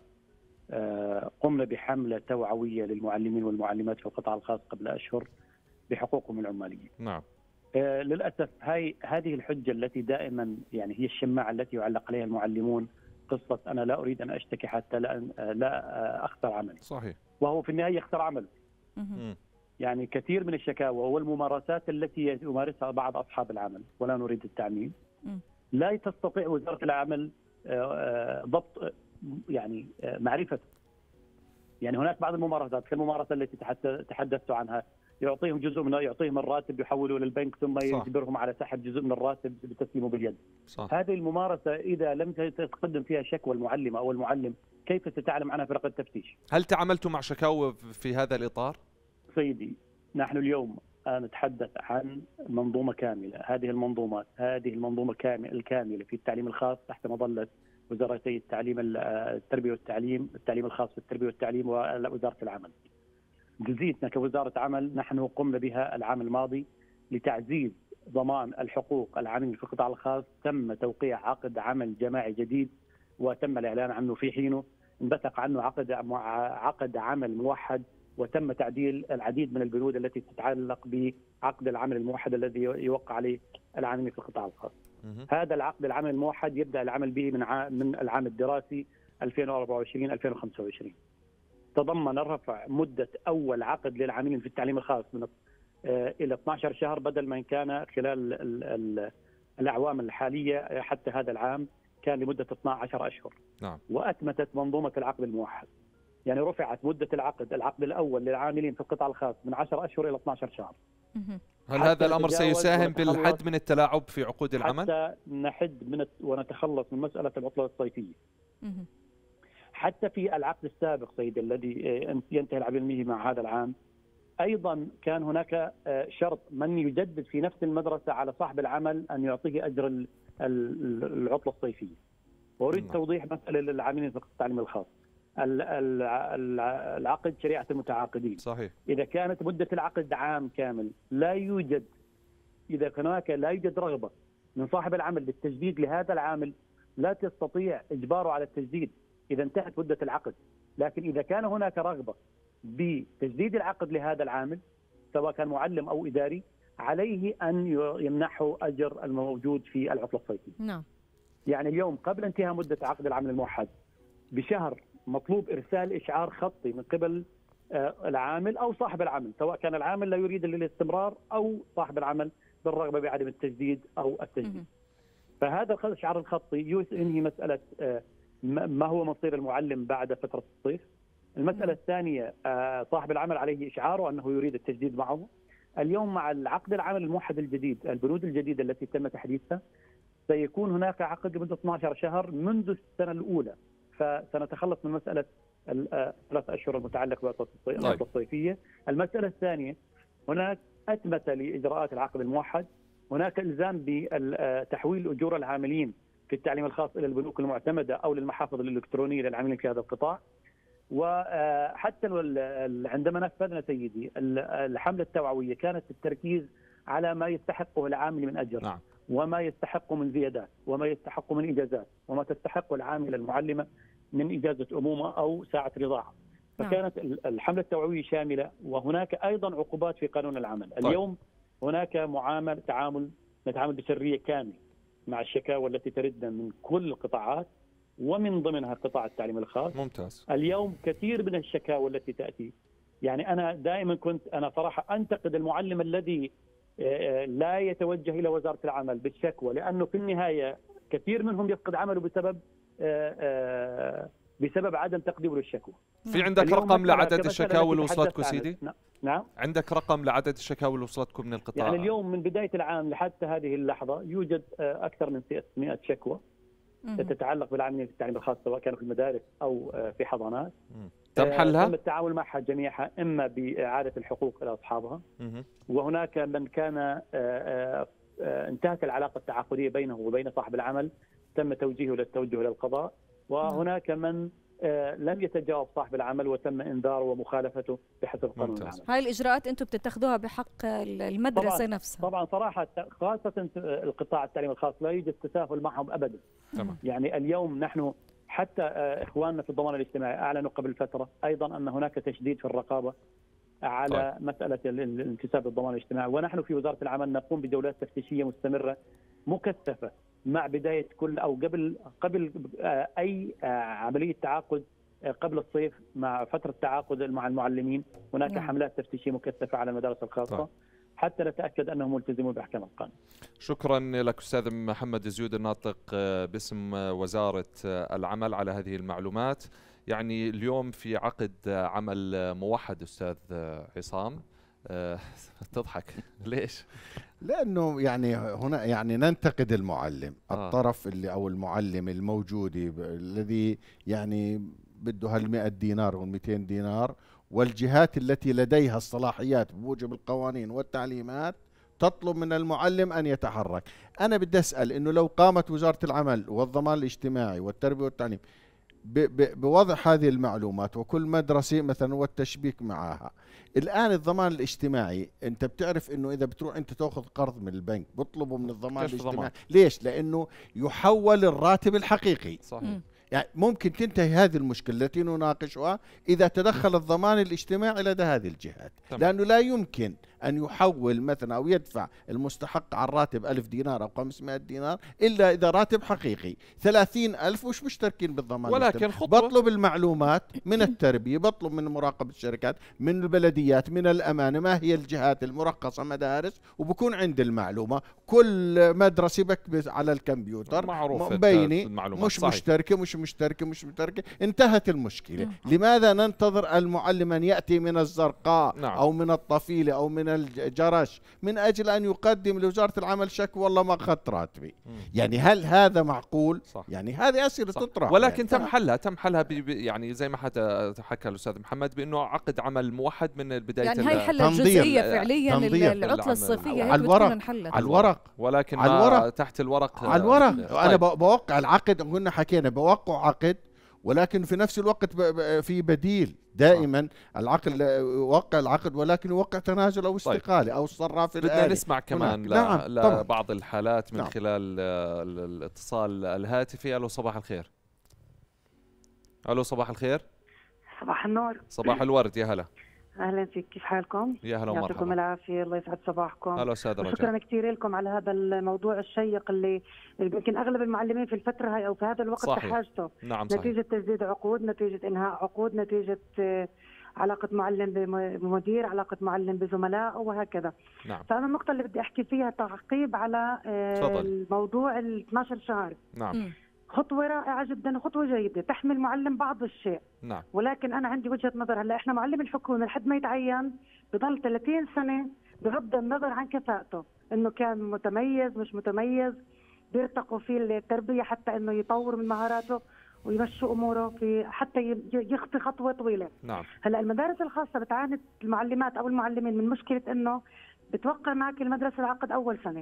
قمنا بحملة توعوية للمعلمين والمعلمات في القطاع الخاص قبل أشهر بحقوقهم العمالية. نعم. آه للأسف هاي هذه الحجة التي دائما يعني هي الشماعة التي يعلق عليها المعلمون، قصة أنا لا أريد أن أشتكي حتى لا لا أخسر عملي. صحيح. وهو في النهاية يخسر عمله. يعني كثير من الشكاوى والممارسات التي يمارسها بعض أصحاب العمل، ولا نريد التعميم، لا تستطيع وزارة العمل آه ضبط يعني معرفته. يعني هناك بعض الممارسات كالممارسه التي تحدثت عنها، يعطيهم جزء من يعطيهم الراتب يحولوا للبنك ثم يجبرهم على سحب جزء من الراتب بتسليمه باليد. صح. هذه الممارسه اذا لم تقدم فيها شكوى المعلمه او المعلم كيف ستعلم عنها فرق التفتيش؟ هل تعاملتوا مع شكاوى في هذا الاطار؟ سيدي نحن اليوم نتحدث عن منظومه كامله، هذه المنظومات هذه المنظومه الكامله في التعليم الخاص تحت مظله وزارتي التعليم التربيه والتعليم، التعليم الخاص بالتربيه والتعليم ووزاره العمل. جزئيتنا كوزاره عمل نحن قمنا بها العام الماضي لتعزيز ضمان الحقوق العاملين في القطاع الخاص. تم توقيع عقد عمل جماعي جديد وتم الاعلان عنه في حينه، انبثق عنه عقد عقد عمل موحد، وتم تعديل العديد من البنود التي تتعلق بعقد العمل الموحد الذي يوقع عليه العاملين في القطاع الخاص. هذا العقد العمل الموحد يبدأ العمل به من من العام الدراسي ألفين وأربعة وعشرين ألفين وخمسة وعشرين. تضمن رفع مدة أول عقد للعاملين في التعليم الخاص من إلى اثني عشر شهر بدل ما كان خلال ال ال الأعوام الحالية حتى هذا العام كان لمدة اثني عشر أشهر. نعم. وأتمتت منظومة العقد الموحد، يعني رفعت مدة العقد العقد الأول للعاملين في القطاع الخاص من عشرة أشهر إلى اثني عشر شهر. هل هذا الأمر سيساهم بالحد من التلاعب في عقود العمل؟ حتى نحد من ونتخلص من مسألة العطلة الصيفية. حتى في العقد السابق سيدي الذي ينتهي العمل به مع هذا العام، أيضا كان هناك شرط من يجدد في نفس المدرسة على صاحب العمل أن يعطيه أجر العطلة الصيفية. وأريد نعم. توضيح مسألة للعاملين في التعليم الخاص. العقد شريعة المتعاقدين. صحيح. إذا كانت مدة العقد عام كامل لا يوجد إذا هناك لا يوجد رغبة من صاحب العمل بالتجديد لهذا العامل لا تستطيع إجباره على التجديد إذا انتهت مدة العقد. لكن إذا كان هناك رغبة بتجديد العقد لهذا العامل سواء كان معلم أو إداري عليه أن يمنحه أجر الموجود في العطلة الصيفية. نعم. يعني اليوم قبل انتهاء مدة عقد العمل الموحد بشهر مطلوب إرسال إشعار خطي من قبل العامل أو صاحب العمل، سواء كان العامل لا يريد الاستمرار أو صاحب العمل بالرغبة بعدم التجديد أو التجديد. فهذا الإشعار الخطي ينهي مسألة ما هو مصير المعلم بعد فترة الصيف. المسألة الثانية صاحب العمل عليه إشعاره أنه يريد التجديد معه. اليوم مع العقد العمل الموحد الجديد، البنود الجديدة التي تم تحديثها، سيكون هناك عقد لمدة اثني عشر شهر منذ السنة الأولى، فسنتخلص من مسألة الثلاث أشهر المتعلقة بالعطلة الصيفية. المسألة الثانية، هناك أتمت لإجراءات العقد الموحد هناك الزام بتحويل اجور العاملين في التعليم الخاص الى البنوك المعتمده او للمحافظ الالكترونيه للعاملين في هذا القطاع. وحتى عندما نفذنا سيدي الحمله التوعويه كانت التركيز على ما يستحقه العامل من اجر، نعم. وما يستحقه من زيادات، وما يستحقه من اجازات، وما تستحقه العامل المعلمه من اجازه امومه او ساعه رضاعه. فكانت الحمله التوعويه شامله، وهناك ايضا عقوبات في قانون العمل. طيب. اليوم هناك معامل تعامل نتعامل بسريه كامله مع الشكاوى التي تردنا من كل القطاعات ومن ضمنها قطاع التعليم الخاص. ممتاز. اليوم كثير من الشكاوى التي تاتي، يعني انا دائما كنت انا صراحه انتقد المعلم الذي لا يتوجه الى وزاره العمل بالشكوى، لانه في النهايه كثير منهم يفقد عمله بسبب بسبب عدم تقديمه للشكوى. في عندك رقم لعدد الشكاوى اللي وصلتكم سيدي؟ نعم. عندك رقم لعدد الشكاوى اللي وصلتكم من القطاع؟ يعني اليوم من بدايه العام لحتى هذه اللحظه يوجد اكثر من ستمائة شكوى تتعلق بالعاملين في التعليم الخاص، سواء كانوا في المدارس او في حضانات. تم حلها؟ تم التعامل معها جميعها، اما باعاده الحقوق الى اصحابها، وهناك من كان انتهت العلاقه التعاقديه بينه وبين صاحب العمل تم توجيهه للتوجه الى القضاء، وهناك من لم يتجاوب صاحب العمل وتم انذاره ومخالفته بحسب قانون العمل. هاي الاجراءات انتم بتتخذوها بحق المدرسه طبعاً نفسها؟ طبعا صراحه، خاصه القطاع التعليم الخاص لا يوجد تساهل معهم ابدا. تمام. يعني اليوم نحن حتى اخواننا في الضمان الاجتماعي اعلنوا قبل فتره ايضا ان هناك تشديد في الرقابه على طيب. مساله الانتساب للضمان الاجتماعي، ونحن في وزاره العمل نقوم بجولات تفتيشيه مستمره مكثفه مع بدايه كل او قبل قبل اي عمليه تعاقد قبل الصيف مع فتره تعاقد مع المعلمين. هناك نعم. حملات تفتيشيه مكثفه على المدارس الخاصه طيب. حتى نتاكد انهم ملتزمون باحكام القانون. شكرا لك استاذ محمد زيود الناطق باسم وزاره العمل على هذه المعلومات. يعني اليوم في عقد عمل موحد استاذ عصام. أه تضحك ليش؟ لانه يعني هنا يعني ننتقد المعلم آه. الطرف اللي او المعلم الموجود الذي يعني بده هالمئة دينار والمئتين دينار، والجهات التي لديها الصلاحيات بموجب القوانين والتعليمات تطلب من المعلم أن يتحرك. أنا بدي أسأل إنه لو قامت وزارة العمل والضمان الاجتماعي والتربية والتعليم بوضع هذه المعلومات وكل مدرسة مثلا والتشبيك معها، الآن الضمان الاجتماعي أنت بتعرف أنه إذا بتروح أنت تأخذ قرض من البنك بطلبوا من الضمان الاجتماعي ضمان. ليش؟ لأنه يحول الراتب الحقيقي. صحيح. يعني ممكن تنتهي هذه المشكلة التي نناقشها إذا تدخل الضمان الاجتماعي لدى هذه الجهات. تمام. لأنه لا يمكن أن يحول مثلا أو يدفع المستحق على الراتب ألف دينار أو خمسمائة دينار إلا إذا راتب حقيقي. ثلاثين ألف مش مشتركين بالضمان، ولكن خطوة. بطلب المعلومات من التربية، بطلب من مراقبة الشركات، من البلديات، من الأمانة، ما هي الجهات المرخصة مدارس، وبكون عند المعلومة. كل مدرسة بكبس على الكمبيوتر مبيني مش صحيح. مشتركة مش مشتركة مش مشتركة، انتهت المشكلة. مم. لماذا ننتظر المعلم أن يأتي من الزرقاء نعم. أو من الطفيلة أو من الجرش من أجل أن يقدم لوزارة العمل شكوى والله ما أخذت راتبي؟ يعني هل هذا معقول؟ صح. يعني هذه أسئلة تطرح. ولكن يعني. تم حلها تم حلها يعني زي ما حتى حكى الأستاذ محمد بأنه عقد عمل موحد من البداية. يعني هي حل جزئية فعليا العطلة الصيفية على الورق على الورق ولكن على الورق تحت الورق على الورق. أنا بوقع العقد، قلنا حكينا بوقع عقد، ولكن في نفس الوقت في بديل دائما. العقد يوقع العقد ولكن يوقع تنازل او استقاله. طيب. او الصراف الآلي. بدنا نسمع كمان نعم. لبعض الحالات من نعم. خلال الاتصال الهاتفي. الو صباح الخير. الو صباح الخير. صباح النور. صباح الورد. يا هلا. اهلا فيك، كيف حالكم؟ يا هلا ومرحبا. يعطيكم العافيه، الله يسعد صباحكم. اهلا استاذ رجاء. شكرا كثير لكم على هذا الموضوع الشيق اللي يمكن اغلب المعلمين في الفتره هاي او في هذا الوقت بحاجته. نعم صحيح. نتيجه تجديد عقود، نتيجه انهاء عقود، نتيجه علاقه معلم بمدير، علاقه معلم بزملاء وهكذا. نعم. فانا النقطه اللي بدي احكي فيها تعقيب على فضل. الموضوع ال اثنعش شهر. نعم. م. خطوة رائعة جدا وخطوة جيدة تحمي المعلم بعض الشيء. نعم. ولكن أنا عندي وجهة نظر. هلا إحنا معلم الحكومة لحد ما يتعين بضل ثلاثين سنة بغض النظر عن كفاءته، إنه كان متميز مش متميز، بيرتقوا في التربية حتى إنه يطور من مهاراته ويمشوا أموره في حتى يخطي خطوة طويلة. نعم. هلا المدارس الخاصة بتعاني المعلمات أو المعلمين من مشكلة إنه بتوقع معك المدرسة العقد أول سنة،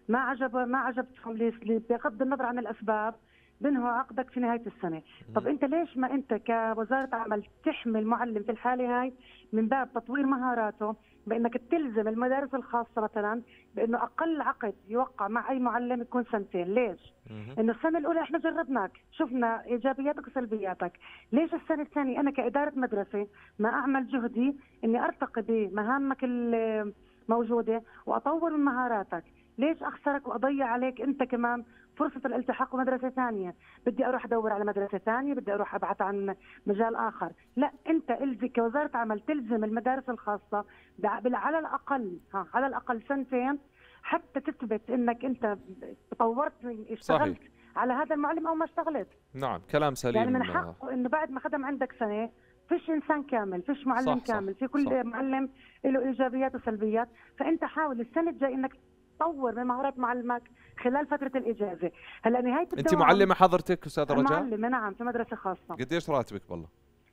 ما عجب ما عجبتهم بغض النظر عن الاسباب بينهوا عقدك في نهايه السنه. طب انت ليش ما انت كوزاره عمل تحمي المعلم في الحاله هاي من باب تطوير مهاراته، بانك تلزم المدارس الخاصه مثلا بانه اقل عقد يوقع مع اي معلم يكون سنتين. ليش؟ انه السنه الاولى احنا جربناك شفنا ايجابياتك وسلبياتك، ليش السنه الثانيه انا كاداره مدرسه ما اعمل جهدي اني ارتقي بمهامك الموجوده واطور من مهاراتك؟ ليش اخسرك واضيع عليك انت كمان فرصه الالتحاق بمدرسه ثانيه؟ بدي اروح ادور على مدرسه ثانيه، بدي اروح ابحث عن مجال اخر. لا، انت الزم كوزاره عمل تلزم المدارس الخاصه على الاقل ها على الاقل سنتين حتى تثبت انك انت طورت اشتغلت صحيح. على هذا المعلم او ما اشتغلت. نعم كلام سليم. يعني من حقه انه بعد ما خدم عندك سنه، فيش انسان كامل، فيش معلم صح كامل، صح في كل صح معلم له ايجابيات وسلبيات. فانت حاول السنه الجايه انك تطور من مهارات معلمك خلال فتره الاجازه. هلا نهايه الدوام. انت معلمه حضرتك استاذه رجاء؟ معلمه نعم في مدرسه خاصه. قديش راتبك بالله؟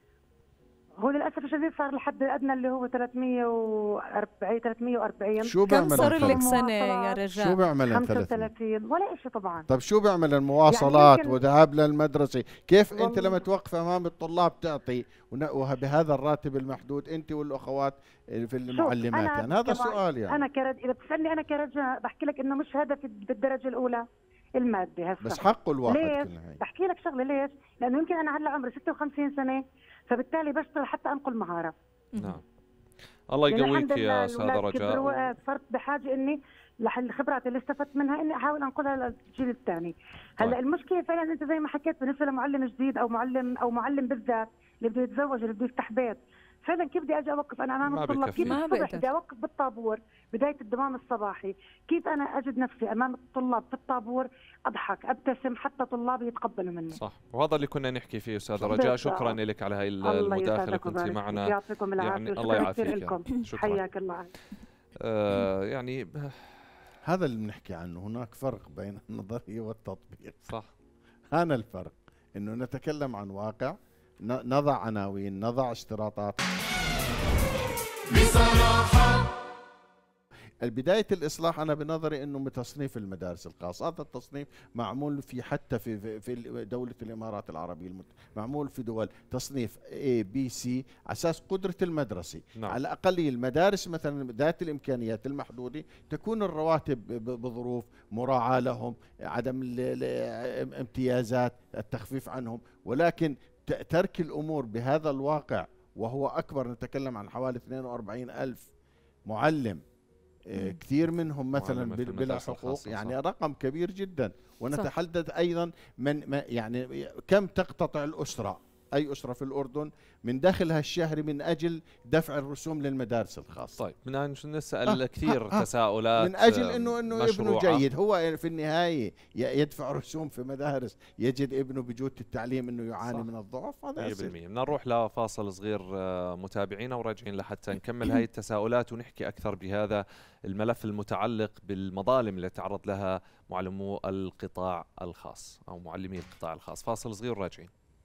هو للاسف الشديد صار الحد الادنى اللي هو ثلاثمية وأربعين ثلاثمية وأربعين. شو بيعمل؟ كم صار لك سنه يا رجاء؟ شو بيعمل خمسة وثلاثين ولا شيء طبعا. طب شو بيعمل المواصلات يعني وذهاب للمدرسه؟ كيف والله. انت لما توقف امام الطلاب تعطي وبهذا الراتب المحدود انت والاخوات في المعلمات؟ يعني هذا السؤال. يعني انا كرد اذا بتسالني انا كرجاء بحكي لك انه مش هدفي بالدرجه الاولى المادي هسه، بس حقه الواحد. ليش؟ بحكي لك شغله، ليش؟ لانه يمكن انا هلا عمري ستة وخمسين سنه، فبالتالي بشتغل حتى انقل مهاره. نعم الله يقويك يا استاذه رجاء. صرت بحاجه اني الخبرات اللي استفدت منها اني احاول انقلها للجيل الثاني. هلا طيب. المشكله فعلا انت زي ما حكيت بالنسبه لمعلم جديد او معلم او معلم بالذات اللي بده يتزوج اللي بده يفتح بيت، فعلا كيف بدي اجي اوقف انا امام الطلاب؟ كيف الصبح بدي اوقف بالطابور بدايه الدوام الصباحي؟ كيف انا اجد نفسي امام الطلاب في الطابور اضحك ابتسم حتى طلابي يتقبلوا مني؟ صح، وهذا اللي كنا نحكي فيه استاذه رجاء. شكرا لك على هاي المداخله، كنت معنا. يعطيكم العافيه. يعني الله يعافيك. حياك الله. آه يعني هذا اللي بنحكي عنه، هناك فرق بين النظريه والتطبيق. صح، هذا الفرق، انه نتكلم عن واقع، نضع عناوين، نضع اشتراطات بصراحة. البداية الإصلاح أنا بنظري أنه بتصنيف المدارس الخاصة. هذا التصنيف معمول في حتى في في دولة الإمارات العربية المتحدة، معمول في دول تصنيف A B C على أساس قدرة المدرسة. نعم. على الأقل المدارس مثلا ذات الإمكانيات المحدودة تكون الرواتب بظروف مراعاة لهم، عدم الامتيازات، التخفيف عنهم، ولكن ترك الأمور بهذا الواقع وهو أكبر. نتكلم عن حوالي اثنين وأربعين ألف معلم، كثير منهم مثلا بلا حقوق، يعني رقم كبير جدا. ونتحدث أيضا من يعني كم تقتطع الأسرة، أي أسرة في الأردن من دخلها الشهري من أجل دفع الرسوم للمدارس الخاصة. طيب من نسأل آه كثير آه تساؤلات من أجل إنه إنه ابنه جيد، هو في النهاية يدفع رسوم في مدارس يجد ابنه بجودة التعليم إنه يعاني صح. من الضعف. هذا مية بالمية. بدنا نروح لفاصل صغير متابعينا وراجعين لحتى نكمل هاي التساؤلات ونحكي أكثر بهذا الملف المتعلق بالمظالم اللي تعرض لها معلمو القطاع الخاص أو معلمي القطاع الخاص. فاصل صغير وراجعين.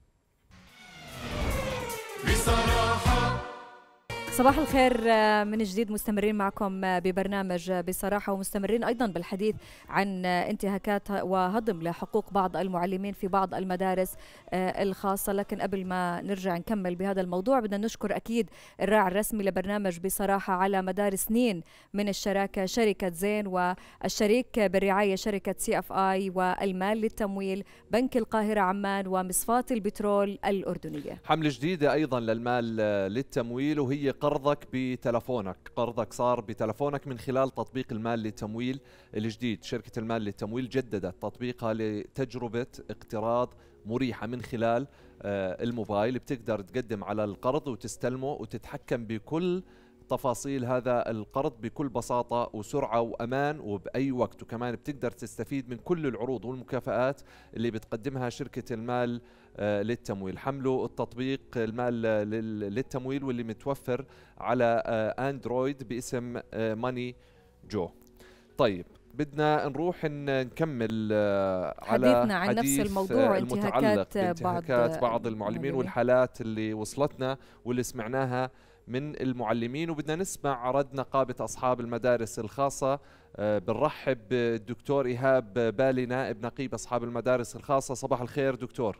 بصراحة. صباح الخير من جديد، مستمرين معكم ببرنامج بصراحة، ومستمرين أيضا بالحديث عن انتهاكات وهضم لحقوق بعض المعلمين في بعض المدارس الخاصة. لكن قبل ما نرجع نكمل بهذا الموضوع بدنا نشكر أكيد الراعي الرسمي لبرنامج بصراحة على مدار سنين من الشراكة، شركة زين، والشريك بالرعاية شركة سي اف اي، والمال للتمويل بنك القاهرة عمان، ومصفاة البترول الأردنية. حملة جديدة أيضا للمال للتمويل، وهي قرضك بتلفونك. قرضك صار بتلفونك من خلال تطبيق المال للتمويل الجديد. شركة المال للتمويل جددت تطبيقها لتجربة اقتراض مريحة من خلال الموبايل. بتقدر تقدم على القرض وتستلمه وتتحكم بكل تفاصيل هذا القرض بكل بساطة وسرعة وأمان وبأي وقت. وكمان بتقدر تستفيد من كل العروض والمكافآت اللي بتقدمها شركة المال للتمويل. حملوا التطبيق المال للتمويل واللي متوفر على اندرويد باسم ماني جو. طيب بدنا نروح نكمل على حديثنا عن نفس الموضوع، انتهاكات انتهاكات بعض, بعض المعلمين والحالات اللي وصلتنا واللي سمعناها من المعلمين. وبدنا نسمع رد نقابة أصحاب المدارس الخاصة. بنرحب بالدكتور إيهاب بالي نائب نقيب أصحاب المدارس الخاصة. صباح الخير دكتور.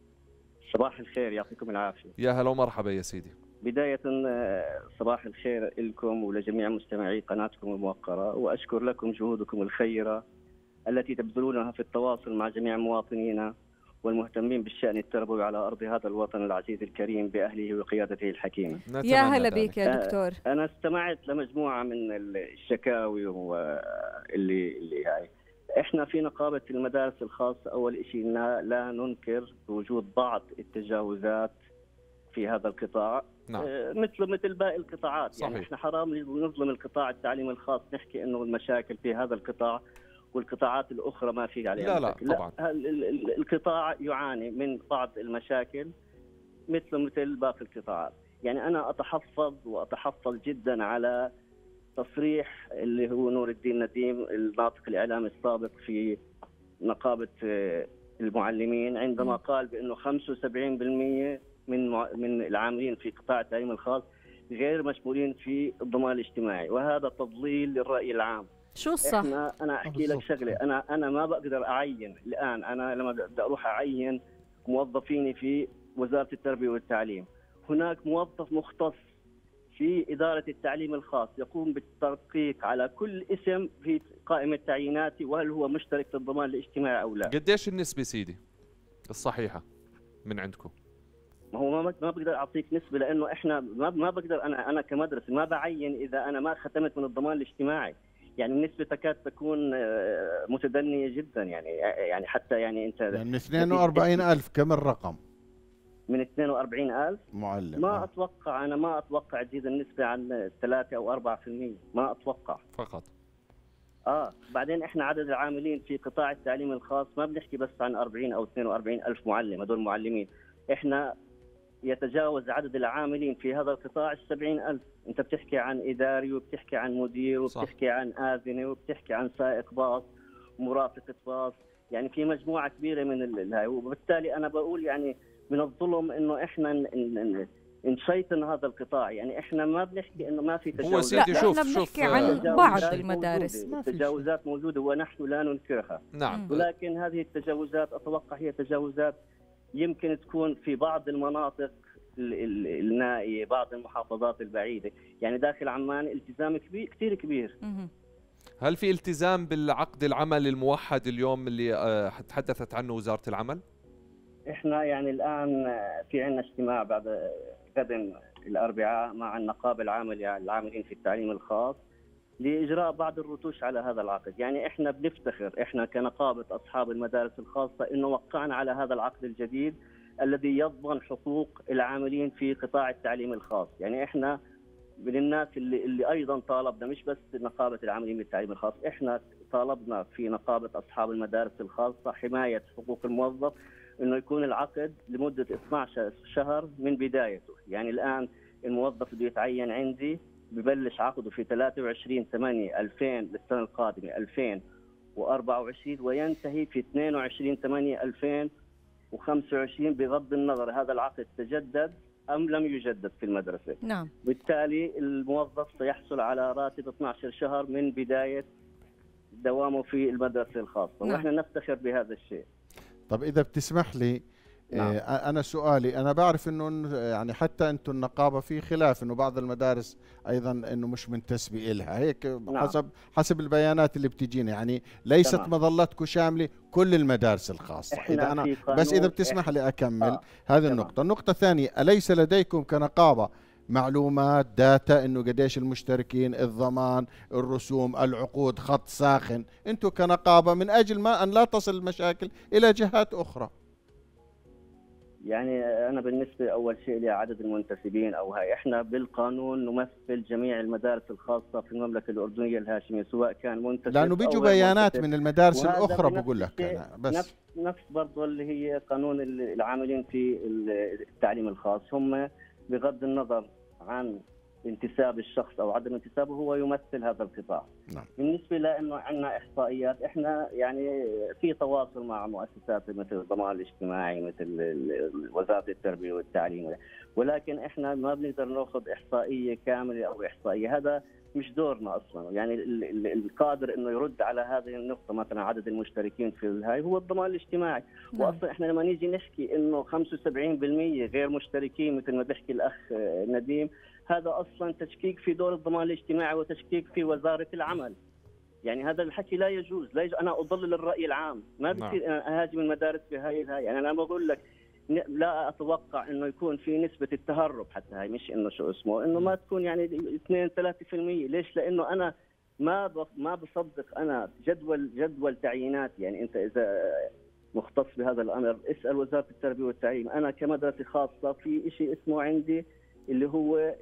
صباح الخير، يعطيكم العافية. يا هلا ومرحبا يا سيدي. بداية صباح الخير لكم ولجميع مستمعي قناتكم الموقرة، وأشكر لكم جهودكم الخيرة التي تبذلونها في التواصل مع جميع مواطنينا والمهتمين بالشأن التربوي على أرض هذا الوطن العزيز الكريم بأهله وقيادته الحكيمة. يا هلا بك يا دكتور. أنا استمعت لمجموعة من الشكاوي واللي اللي هاي. إحنا في نقابة المدارس الخاصة أول شيء لا ننكر وجود بعض التجاوزات في هذا القطاع. نعم. مثل مثل باقي القطاعات. صحيح. يعني احنا حرام نظلم القطاع التعليمي الخاص، نحكي انه المشاكل في هذا القطاع والقطاعات الاخرى ما في عليها. لا لا طبعا. لا القطاع يعاني من بعض المشاكل مثل مثل باقي القطاعات. يعني انا اتحفظ واتحفظ جدا على تصريح اللي هو نور الدين نديم الناطق الاعلامي السابق في نقابة المعلمين عندما قال بانه خمسة وسبعين بالمئة من من العاملين في قطاع التعليم الخاص غير مشمولين في الضمان الاجتماعي، وهذا تضليل للرأي العام. شو الصح؟ احنا انا احكي لك شغله، انا انا ما بقدر اعين الان، انا لما بدي اروح اعين موظفيني في وزارة التربية والتعليم، هناك موظف مختص في إدارة التعليم الخاص يقوم بالتدقيق على كل اسم في قائمة تعييناتي وهل هو مشترك في الضمان الاجتماعي او لا. قديش النسبة سيدي الصحيحة من عندكم؟ ما هو ما ما بقدر اعطيك نسبه لانه احنا ما ما بقدر انا انا كمدرسه ما بعين اذا انا ما ختمت من الضمان الاجتماعي، يعني النسبه تكاد تكون متدنيه جدا، يعني يعني حتى يعني انت يعني اثنين وأربعين ألف كم الرقم؟ من اثنين وأربعين ألف معلم. ما آه. اتوقع انا ما اتوقع تزيد النسبه عن ثلاثة او أربعة بالمئة، ما اتوقع فقط. اه بعدين احنا عدد العاملين في قطاع التعليم الخاص ما بنحكي بس عن أربعين او اثنين وأربعين ألف معلم، هذول معلمين. احنا يتجاوز عدد العاملين في هذا القطاع السبعين ألف. أنت بتحكي عن إداري وبتحكي عن مدير وبتحكي صح. عن آذنة وبتحكي عن سائق باص ومرافقة باص، يعني في مجموعة كبيرة من الهاي. وبالتالي أنا بقول يعني من الظلم إنه إحنا نشيطن هذا القطاع، يعني إحنا ما بنحكي إنه ما في تجاوزات. هو سيدي شوف احنا شوف بنحكي عن بعض المدارس. التجاوزات موجودة ونحن لا ننكرها. نعم. ولكن هذه التجاوزات أتوقع هي تجاوزات يمكن تكون في بعض المناطق النائية، بعض المحافظات البعيدة، يعني داخل عمان التزام كبير كثير كبير. هل في التزام بالعقد العمل الموحد اليوم اللي تحدثت عنه وزارة العمل؟ احنا يعني الآن في عندنا اجتماع بعد غد الأربعاء مع النقابة العاملة العاملين في التعليم الخاص لإجراء بعض الرتوش على هذا العقد. يعني إحنا بنفتخر إحنا كنقابة أصحاب المدارس الخاصة إنه وقعنا على هذا العقد الجديد الذي يضمن حقوق العاملين في قطاع التعليم الخاص. يعني إحنا من الناس اللي, اللي أيضا طالبنا، مش بس نقابة العاملين بالتعليم الخاص، إحنا طالبنا في نقابة أصحاب المدارس الخاصة حماية حقوق الموظف، إنه يكون العقد لمدة اثني عشر شهر من بدايته. يعني الآن الموظف بده يتعين عندي ببلش عقده في ثلاثة وعشرين ثمانية ألفين للسنة القادمة ألفين وأربعة وعشرين وينتهي في اثنين وعشرين ثمانية ألفين وخمسة وعشرين بغض النظر هذا العقد تجدد أم لم يجدد في المدرسة. نعم. بالتالي الموظف سيحصل على راتب اثني عشر شهر من بداية دوامه في المدرسة الخاصة. نعم. وإحنا نفتخر بهذا الشيء. طب إذا بتسمح لي، نعم. أنا سؤالي، أنا بعرف إنه يعني حتى أنتم النقابة في خلاف إنه بعض المدارس أيضا إنه مش منتسبة إلها هيك. نعم. حسب حسب البيانات اللي بتجينا، يعني ليست تمام. مظلتكم شاملة كل المدارس الخاصة. إذا أنا بس إذا بتسمح لي أكمل آه. هذه النقطة. النقطة الثانية، أليس لديكم كنقابة معلومات داتا إنه قديش المشتركين، الضمان، الرسوم، العقود، خط ساخن، أنتم كنقابة من أجل ما أن لا تصل المشاكل إلى جهات أخرى؟ يعني أنا بالنسبة أول شيء لعدد المنتسبين أو هاي، إحنا بالقانون نمثل جميع المدارس الخاصة في المملكة الأردنية الهاشمية سواء كان منتسب لأنه بيجوا بيانات من المدارس الأخرى بقول لك أنا بس نفس نفس برضه اللي هي قانون العاملين في التعليم الخاص، هم بغض النظر عن انتساب الشخص او عدم انتسابه هو يمثل هذا القطاع. نعم. بالنسبه لانه عندنا احصائيات، احنا يعني في تواصل مع مؤسسات مثل الضمان الاجتماعي مثل وزاره التربيه والتعليم، ولكن احنا ما بنقدر ناخذ احصائيه كامله او احصائيه، هذا مش دورنا اصلا. يعني القادر انه يرد على هذه النقطه مثلا عدد المشتركين في الهاي هو الضمان الاجتماعي. نعم. واصلا احنا لما نيجي نحكي انه خمسة وسبعين بالمئة غير مشتركين مثل ما بيحكي الاخ نديم، هذا اصلا تشكيك في دور الضمان الاجتماعي وتشكيك في وزاره العمل. يعني هذا الحكي لا يجوز، لا يجوز. انا اضلل الراي العام، ما بصير انا اهاجم المدارس بهاي الهاي. يعني انا بقول لك لا اتوقع انه يكون في نسبه التهرب، حتى هاي مش انه شو اسمه انه ما تكون يعني اثنين ثلاثة بالمئة. ليش؟ لانه انا ما ما بصدق انا جدول جدول تعيينات. يعني انت اذا مختص بهذا الامر اسال وزاره التربيه والتعليم. انا كمدرسه خاصه في شيء اسمه عندي اللي هو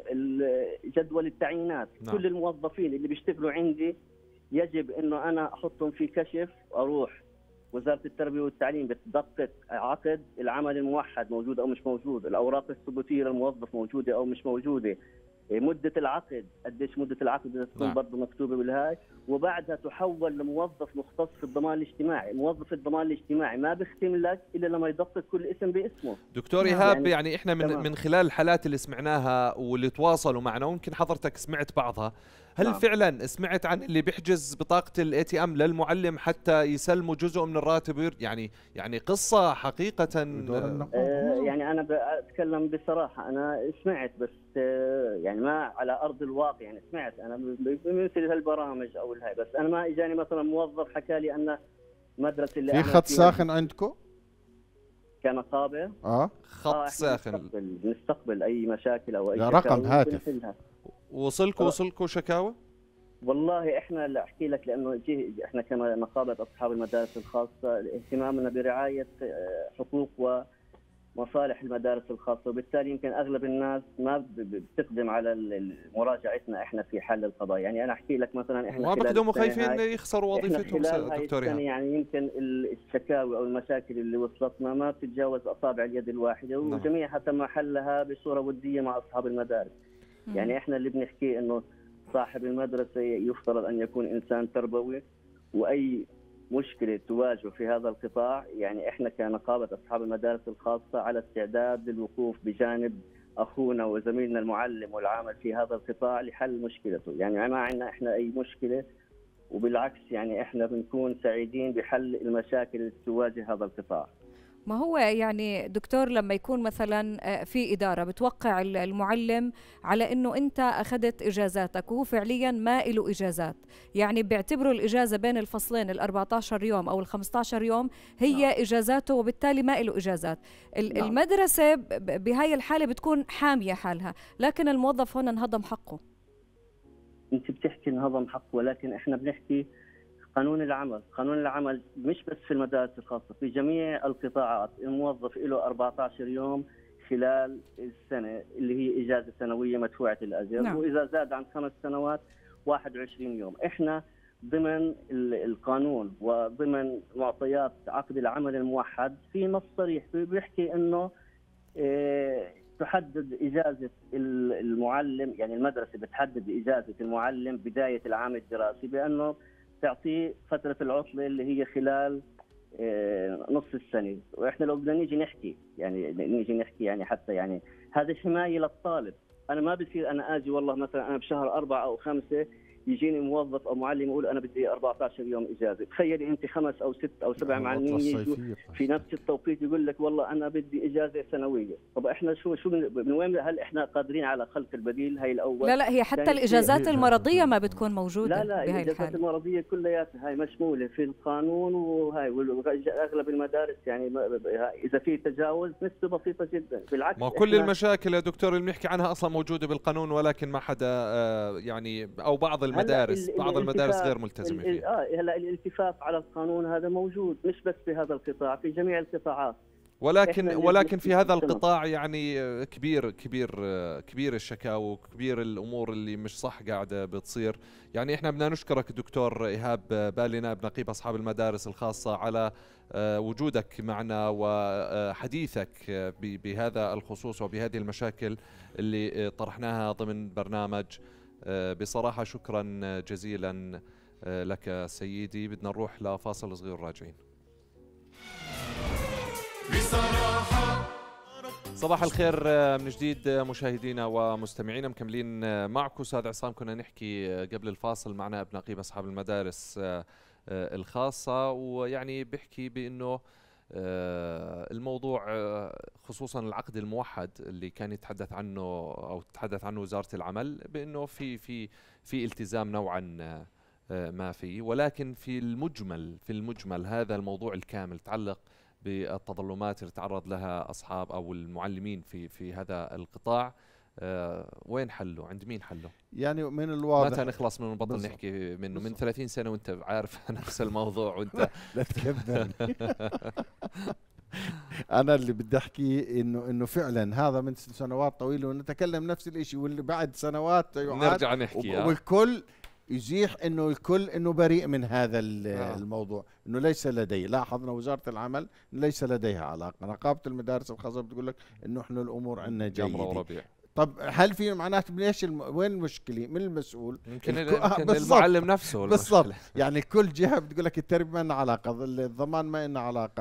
جدول التعيينات. نعم. كل الموظفين اللي بيشتغلوا عندي يجب انه انا احطهم في كشف، اروح وزاره التربيه والتعليم بتدقق عقد العمل الموحد موجود او مش موجود، الاوراق الثبوتيه للموظف موجوده او مش موجوده، مده العقد قديش مده العقد بدها تكون. نعم. برضه مكتوبه بالهاي، وبعدها تحول لموظف مختص في الضمان الاجتماعي. موظف الضمان الاجتماعي ما بيختم لك الا لما يدقق كل اسم باسمه. دكتور ايهاب، يعني, يعني احنا من تمام. من خلال الحالات اللي سمعناها واللي تواصلوا معنا ويمكن حضرتك سمعت بعضها، هل نعم. فعلا سمعت عن اللي بيحجز بطاقه الاي تي ام للمعلم حتى يسلموا جزء من الراتب؟ يعني يعني قصه حقيقه. آه يعني انا بتكلم بصراحه، انا سمعت بس آه يعني ما على ارض الواقع. يعني سمعت انا بمثل هالبرامج او الهاي، بس انا ما اجاني مثلا موظف حكى لي ان مدرسه اللي في خط ساخن عندكم كنقابه. اه خط آه ساخن نستقبل اي مشاكل او اي رقم هاتف. وصلكوا وصلكوا شكاوى؟ والله احنا لا احكي لك، لانه احنا كما نقابه اصحاب المدارس الخاصه اهتمامنا برعايه حقوق ومصالح المدارس الخاصه، وبالتالي يمكن اغلب الناس ما بتقدم على مراجعتنا احنا في حل القضايا. يعني انا احكي لك مثلا احنا ما بقدموا خايفين يخسروا وظيفتهم دكتور ايهاب. يعني يمكن الشكاوي او المشاكل اللي وصلتنا ما بتتجاوز اصابع اليد الواحده، وجميعها تم حلها بصوره وديه مع اصحاب المدارس. يعني احنا اللي بنحكيه انه صاحب المدرسه يفترض ان يكون انسان تربوي، واي مشكله تواجه في هذا القطاع يعني احنا كنقابه اصحاب المدارس الخاصه على استعداد للوقوف بجانب اخونا وزميلنا المعلم والعامل في هذا القطاع لحل مشكلته. يعني ما عندنا احنا اي مشكله، وبالعكس يعني احنا بنكون سعيدين بحل المشاكل اللي تواجه هذا القطاع. ما هو يعني دكتور لما يكون مثلا في إدارة بتوقع المعلم على أنه أنت أخذت إجازاتك وهو فعليا ما له إجازات، يعني بيعتبروا الإجازة بين الفصلين الأربعة عشر يوم أو الخمسة عشر يوم هي نعم. إجازاته، وبالتالي ما له إجازات. نعم. المدرسة بهاي الحالة بتكون حامية حالها، لكن الموظف هنا انهضم حقه. أنت بتحكي انهضم حقه، ولكن إحنا بنحكي قانون العمل. قانون العمل مش بس في المدارس الخاصة، في جميع القطاعات الموظف له أربعة عشر يوم خلال السنة اللي هي إجازة سنوية مدفوعة الأجر. نعم. وإذا زاد عن خمس سنوات واحد وعشرين يوم. إحنا ضمن القانون وضمن معطيات عقد العمل الموحد في نص صريح بيحكي إنه إيه تحدد إجازة المعلم، يعني المدرسة بتحدد إجازة المعلم بداية العام الدراسي بأنه تعطيه فترة العطلة اللي هي خلال نص السنة. وإحنا لو بدنا نيجي نحكي يعني نيجي نحكي يعني حتى يعني هذا حماية للطالب. أنا ما بصير أنا آجي والله مثلا أنا بشهر أربعة أو خمسة يجيني موظف أو معلم يقول أنا بدي أربعة عشر يوم إجازة. تخيلي أنت خمس أو ست أو سبع معلمين يجوا في نفس التوقيت يقول لك والله أنا بدي إجازة سنوية. طب إحنا شو شو من وين؟ هل إحنا قادرين على خلق البديل؟ هاي الأول. لا لا هي حتى الإجازات المرضية ما بتكون موجودة. لا لا الإجازات المرضية كلياتها هاي مشمولة في القانون، وهاي أغلب المدارس يعني إذا في تجاوز نسبة بسيطة جدا. بالعكس ما كل المشاكل يا دكتور اللي بنحكي عنها أصلا موجودة بالقانون، ولكن ما حدا يعني أو بعض المدارس بعض المدارس غير ملتزمة فيه. اه هلا الالتفاف على القانون هذا موجود مش بس في هذا القطاع، في جميع القطاعات. ولكن إحنا ولكن في هذا نسمع. القطاع يعني كبير كبير كبير الشكاوى وكبير الامور اللي مش صح قاعده بتصير. يعني احنا بدنا نشكرك دكتور ايهاب بالي نائب نقيب اصحاب المدارس الخاصه على وجودك معنا وحديثك بهذا الخصوص وبهذه المشاكل اللي طرحناها ضمن برنامج. بصراحه شكرا جزيلا لك سيدي. بدنا نروح لفاصل صغير راجعين. بصراحة. صباح الخير من جديد مشاهدينا ومستمعينا، مكملين معكم. استاذ عصام كنا نحكي قبل الفاصل مع نائب نقيب اصحاب المدارس الخاصه، ويعني بيحكي بانه الموضوع خصوصا العقد الموحد اللي كان يتحدث عنه او تتحدث عنه وزاره العمل بانه في في في التزام نوعا ما فيه، ولكن في المجمل في المجمل هذا الموضوع الكامل يتعلق بالتظلمات اللي تعرض لها اصحاب او المعلمين في في هذا القطاع. أه وين حله؟ عند مين حله؟ يعني من الواضح متى نخلص منه نبطل نحكي منه؟ من ثلاثين سنه وانت عارف نفس الموضوع وانت لا تكبرني. انا اللي بدي احكي انه انه فعلا هذا من سنوات طويله ونتكلم نفس الشيء، واللي بعد سنوات نرجع نحكي والكل يزيح انه الكل انه بريء من هذا الموضوع، انه ليس لديه. لاحظنا وزاره العمل ليس لديها علاقه. نقابه المدارس الخاصه بتقول لك انه احنا الامور عندنا جيده. طب هل في معناته ليش الم... وين المشكله؟ من المسؤول؟ يمكن, الك... يمكن المعلم نفسه بالضبط. يعني كل جهه بتقول لك التربيه ما لنا علاقه، الضمان ما لنا علاقه،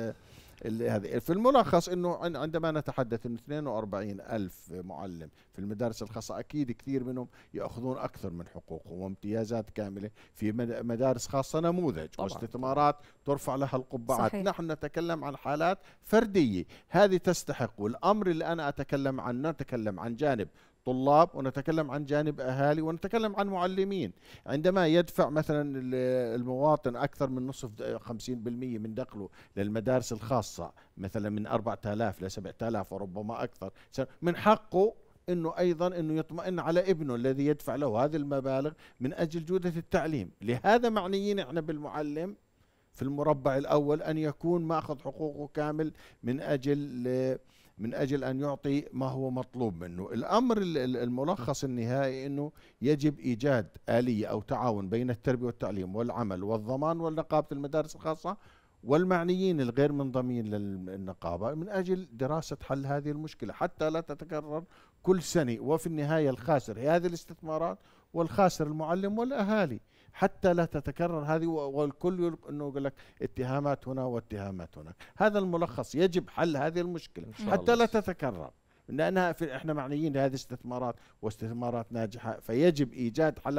هذه. في الملخص انه عندما نتحدث انه اثنين وأربعين ألف معلم في المدارس الخاصه، اكيد كثير منهم ياخذون اكثر من حقوقهم وامتيازات كامله في مدارس خاصه نموذج طبعاً. واستثمارات ترفع لها القبعات. صحيح. نحن نتكلم عن حالات فرديه هذه تستحق. والامر اللي انا اتكلم عنه نتكلم عن جانب طلاب ونتكلم عن جانب أهالي ونتكلم عن معلمين. عندما يدفع مثلا المواطن أكثر من نصف خمسين بالمئة من دخله للمدارس الخاصة، مثلا من أربعة آلاف ل سبعة آلاف وربما أكثر، من حقه انه ايضا انه يطمئن على ابنه الذي يدفع له هذه المبالغ من اجل جودة التعليم. لهذا معنيين احنا بالمعلم في المربع الاول ان يكون ماخذ حقوقه كامل من اجل من أجل أن يعطي ما هو مطلوب منه. الأمر الملخص النهائي أنه يجب إيجاد آلية أو تعاون بين التربية والتعليم والعمل والضمان والنقابة المدارس الخاصة والمعنيين الغير منضمين للنقابة من أجل دراسة حل هذه المشكلة حتى لا تتكرر كل سنة. وفي النهاية الخاسر هي هذه الاستثمارات والخاسر المعلم والأهالي، حتى لا تتكرر هذه. والكل انه يقول لك اتهامات هنا واتهامات هناك. هذا الملخص، يجب حل هذه المشكله حتى لا تتكرر، لانها في احنا معنيين بهذه الاستثمارات واستثمارات ناجحه، فيجب ايجاد حل.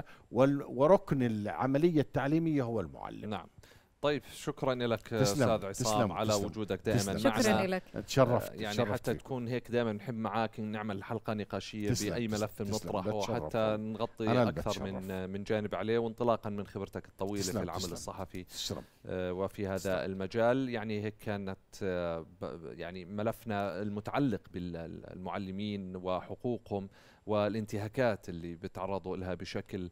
وركن العمليه التعليميه هو المعلم. نعم. طيب شكرا لك استاذ عصام على تسلم وجودك دائما معنا. شكرا لك. تشرفت. يعني تشرفت حتى فيك. تكون هيك دائما بنحب معاك نعمل حلقه نقاشيه تسلم. باي ملف تسلم. بنطرحه وحتى نغطي اكثر من من جانب عليه، وانطلاقا من خبرتك الطويله تسلم. في العمل تسلم. الصحفي تسلم. آه وفي هذا تسلم. المجال. يعني هيك كانت آه يعني ملفنا المتعلق بالمعلمين وحقوقهم والانتهاكات اللي بتعرضوا لها بشكل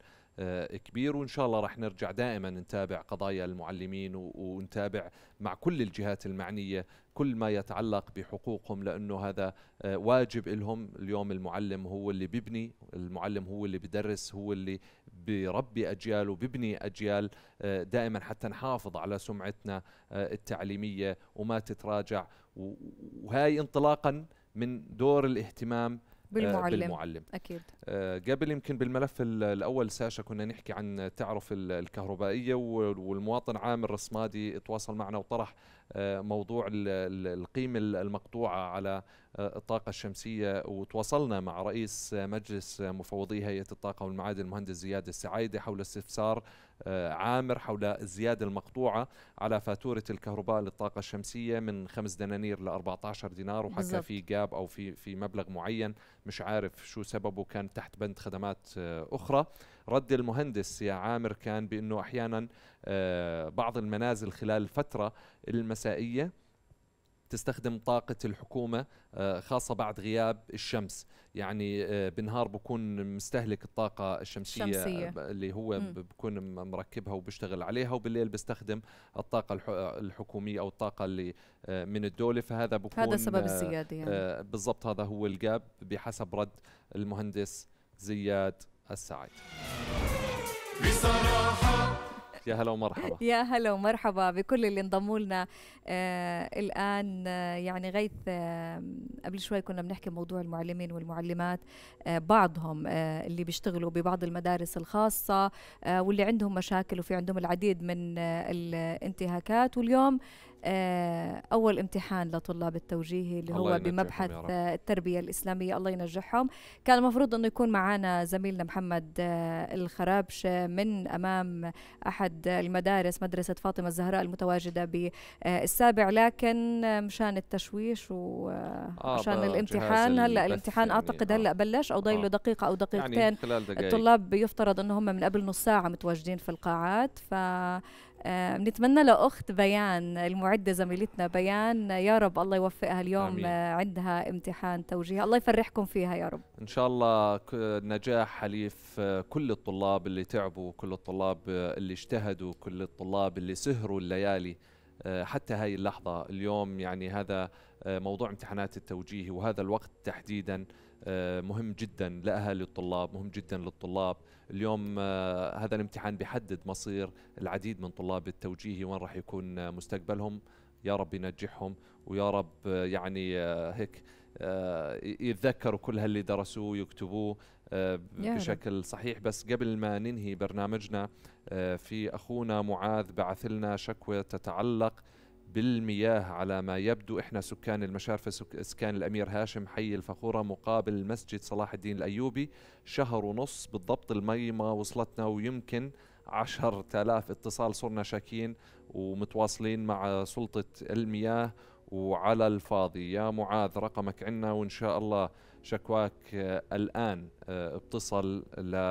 كبير. وإن شاء الله رح نرجع دائما نتابع قضايا المعلمين ونتابع مع كل الجهات المعنية كل ما يتعلق بحقوقهم، لأنه هذا واجب لهم. اليوم المعلم هو اللي بيبني، المعلم هو اللي بيدرس، هو اللي بيربي أجيال وبيبني أجيال دائما حتى نحافظ على سمعتنا التعليمية وما تتراجع. وهاي انطلاقا من دور الاهتمام بالمعلم. بالمعلم أكيد. آه قبل يمكن بالملف الأول ساشا كنا نحكي عن التعرف الكهربائية، والمواطن عامر رسمادي تواصل معنا وطرح آه موضوع القيمة المقطوعة على آه الطاقة الشمسية. وتواصلنا مع رئيس مجلس مفوضي هيئة الطاقة والمعادن المهندس زياد السعايدة حول استفسار آه عامر حول الزيادة المقطوعة على فاتورة الكهرباء للطاقة الشمسية من خمس دنانير ل أربعة عشر دينار، وحكى في جاب أو في في مبلغ معين مش عارف شو سببه، كان تحت بند خدمات أخرى. رد المهندس يا عامر كان بأنه أحيانا بعض المنازل خلال الفترة المسائية تستخدم طاقة الحكومة خاصة بعد غياب الشمس. يعني بالنهار بكون مستهلك الطاقة الشمسية شمسية. اللي هو م. بكون مركبها وبيشتغل عليها، وبالليل بيستخدم الطاقة الحكومية أو الطاقة اللي من الدولة، فهذا بكون هذا سبب الزيادة يعني. بالضبط، هذا هو الجاب بحسب رد المهندس زياد السعيد. بصراحة يا هلا ومرحبا. يا هلا ومرحبا بكل اللي انضموا لنا آه الآن. آه يعني غيث، آه قبل شوي كنا بنحكي موضوع المعلمين والمعلمات، آه بعضهم آه اللي بيشتغلوا ببعض المدارس الخاصة آه واللي عندهم مشاكل وفي عندهم العديد من آه الانتهاكات. واليوم آه أول امتحان لطلاب التوجيهي اللي هو بمبحث آه التربية الإسلامية، الله ينجحهم. كان المفروض أنه يكون معنا زميلنا محمد آه الخرابشة من أمام أحد المدارس، مدرسة فاطمة الزهراء المتواجدة بالسابع، لكن مشان التشويش وعشان آه الامتحان هلا الامتحان يعني أعتقد هلا آه بلش أو ضايل له دقيقة أو دقيقتين. يعني الطلاب يفترض أنه هم من قبل نص ساعة متواجدين في القاعات. ف آه بنتمنى لأخت بيان المعدة زميلتنا بيان، يا رب الله يوفقها اليوم. آه عندها امتحان توجيه، الله يفرحكم فيها يا رب إن شاء الله. نجاح حليف كل الطلاب اللي تعبوا، كل الطلاب اللي اجتهدوا، كل الطلاب اللي سهروا الليالي حتى هاي اللحظة اليوم. يعني هذا موضوع امتحانات التوجيهي وهذا الوقت تحديدا مهم جدا لأهالي الطلاب، مهم جدا للطلاب. اليوم هذا الامتحان بيحدد مصير العديد من طلاب التوجيهي وين راح يكون مستقبلهم. يا رب ينجحهم ويا رب يعني هيك يتذكروا كل هاللي درسوه ويكتبوه بشكل صحيح. بس قبل ما ننهي برنامجنا، في أخونا معاذ بعث لنا شكوى تتعلق بالمياه. على ما يبدو إحنا سكان المشارفة، إسكان الأمير هاشم حي الفخورة مقابل مسجد صلاح الدين الأيوبي، شهر ونص بالضبط المي ما وصلتنا، ويمكن عشرة آلاف اتصال صرنا شاكين ومتواصلين مع سلطة المياه وعلى الفاضي. يا معاذ رقمك عنا وإن شاء الله شكواك الآن بتصل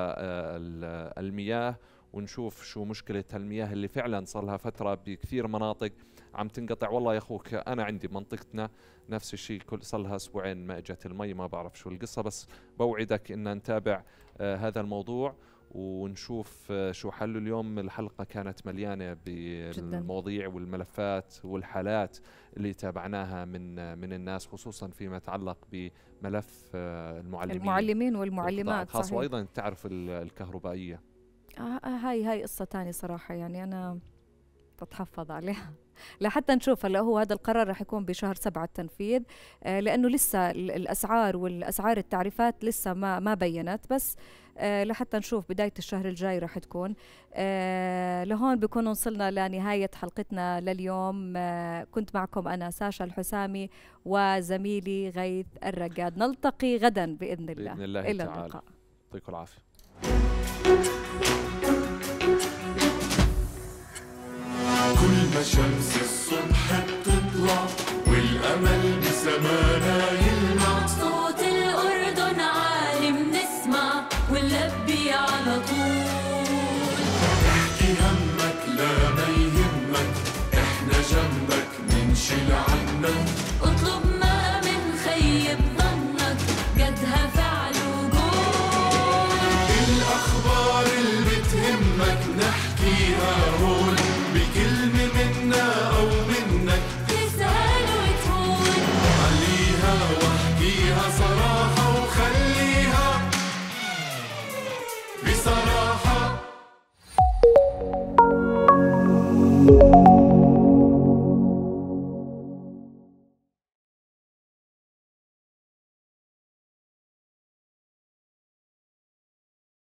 للمياه ونشوف شو مشكلة المياه اللي فعلا صار لها فترة بكثير مناطق عم تنقطع. والله يا أخوك أنا عندي منطقتنا نفس الشيء، كل صار لها أسبوعين ما إجت المي، ما بعرف شو القصة، بس بوعدك إن نتابع آه هذا الموضوع ونشوف آه شو حله. اليوم الحلقة كانت مليانة بالمواضيع والملفات والحالات اللي تابعناها من آه من الناس، خصوصا فيما يتعلق بملف آه المعلمين المعلمين والمعلمات خاصة، وأيضا تعرف الكهربائية. آه هاي هاي قصة تانية صراحة، يعني أنا تتحفظ عليها لحتى نشوف. هلا هو هذا القرار رح يكون بشهر سبعة التنفيذ، آه لأنه لسه الأسعار والأسعار التعريفات لسه ما ما بينت، بس آه لحتى نشوف بداية الشهر الجاي رح تكون. آه لهون بكون وصلنا لنهاية حلقتنا لليوم. آه كنت معكم أنا ساشا الحسامي وزميلي غيث الرقاد. نلتقي غدا بإذن الله, بإذن الله إلى تعالى. اللقاء. يعطيكم العافية. كل ما شمس الصبح بتطلع والأمل بسمانا يلمع، صوت الأردن عالي بنسمع ونلبي على طول. احكي همك لا ما يهمك، احنا جنبك منشيل عنك، اطلب ما منخيب ظنك قدها فعل وقول. الأخبار اللي بتهمك نحكيها هون، بكلمة منا أو منك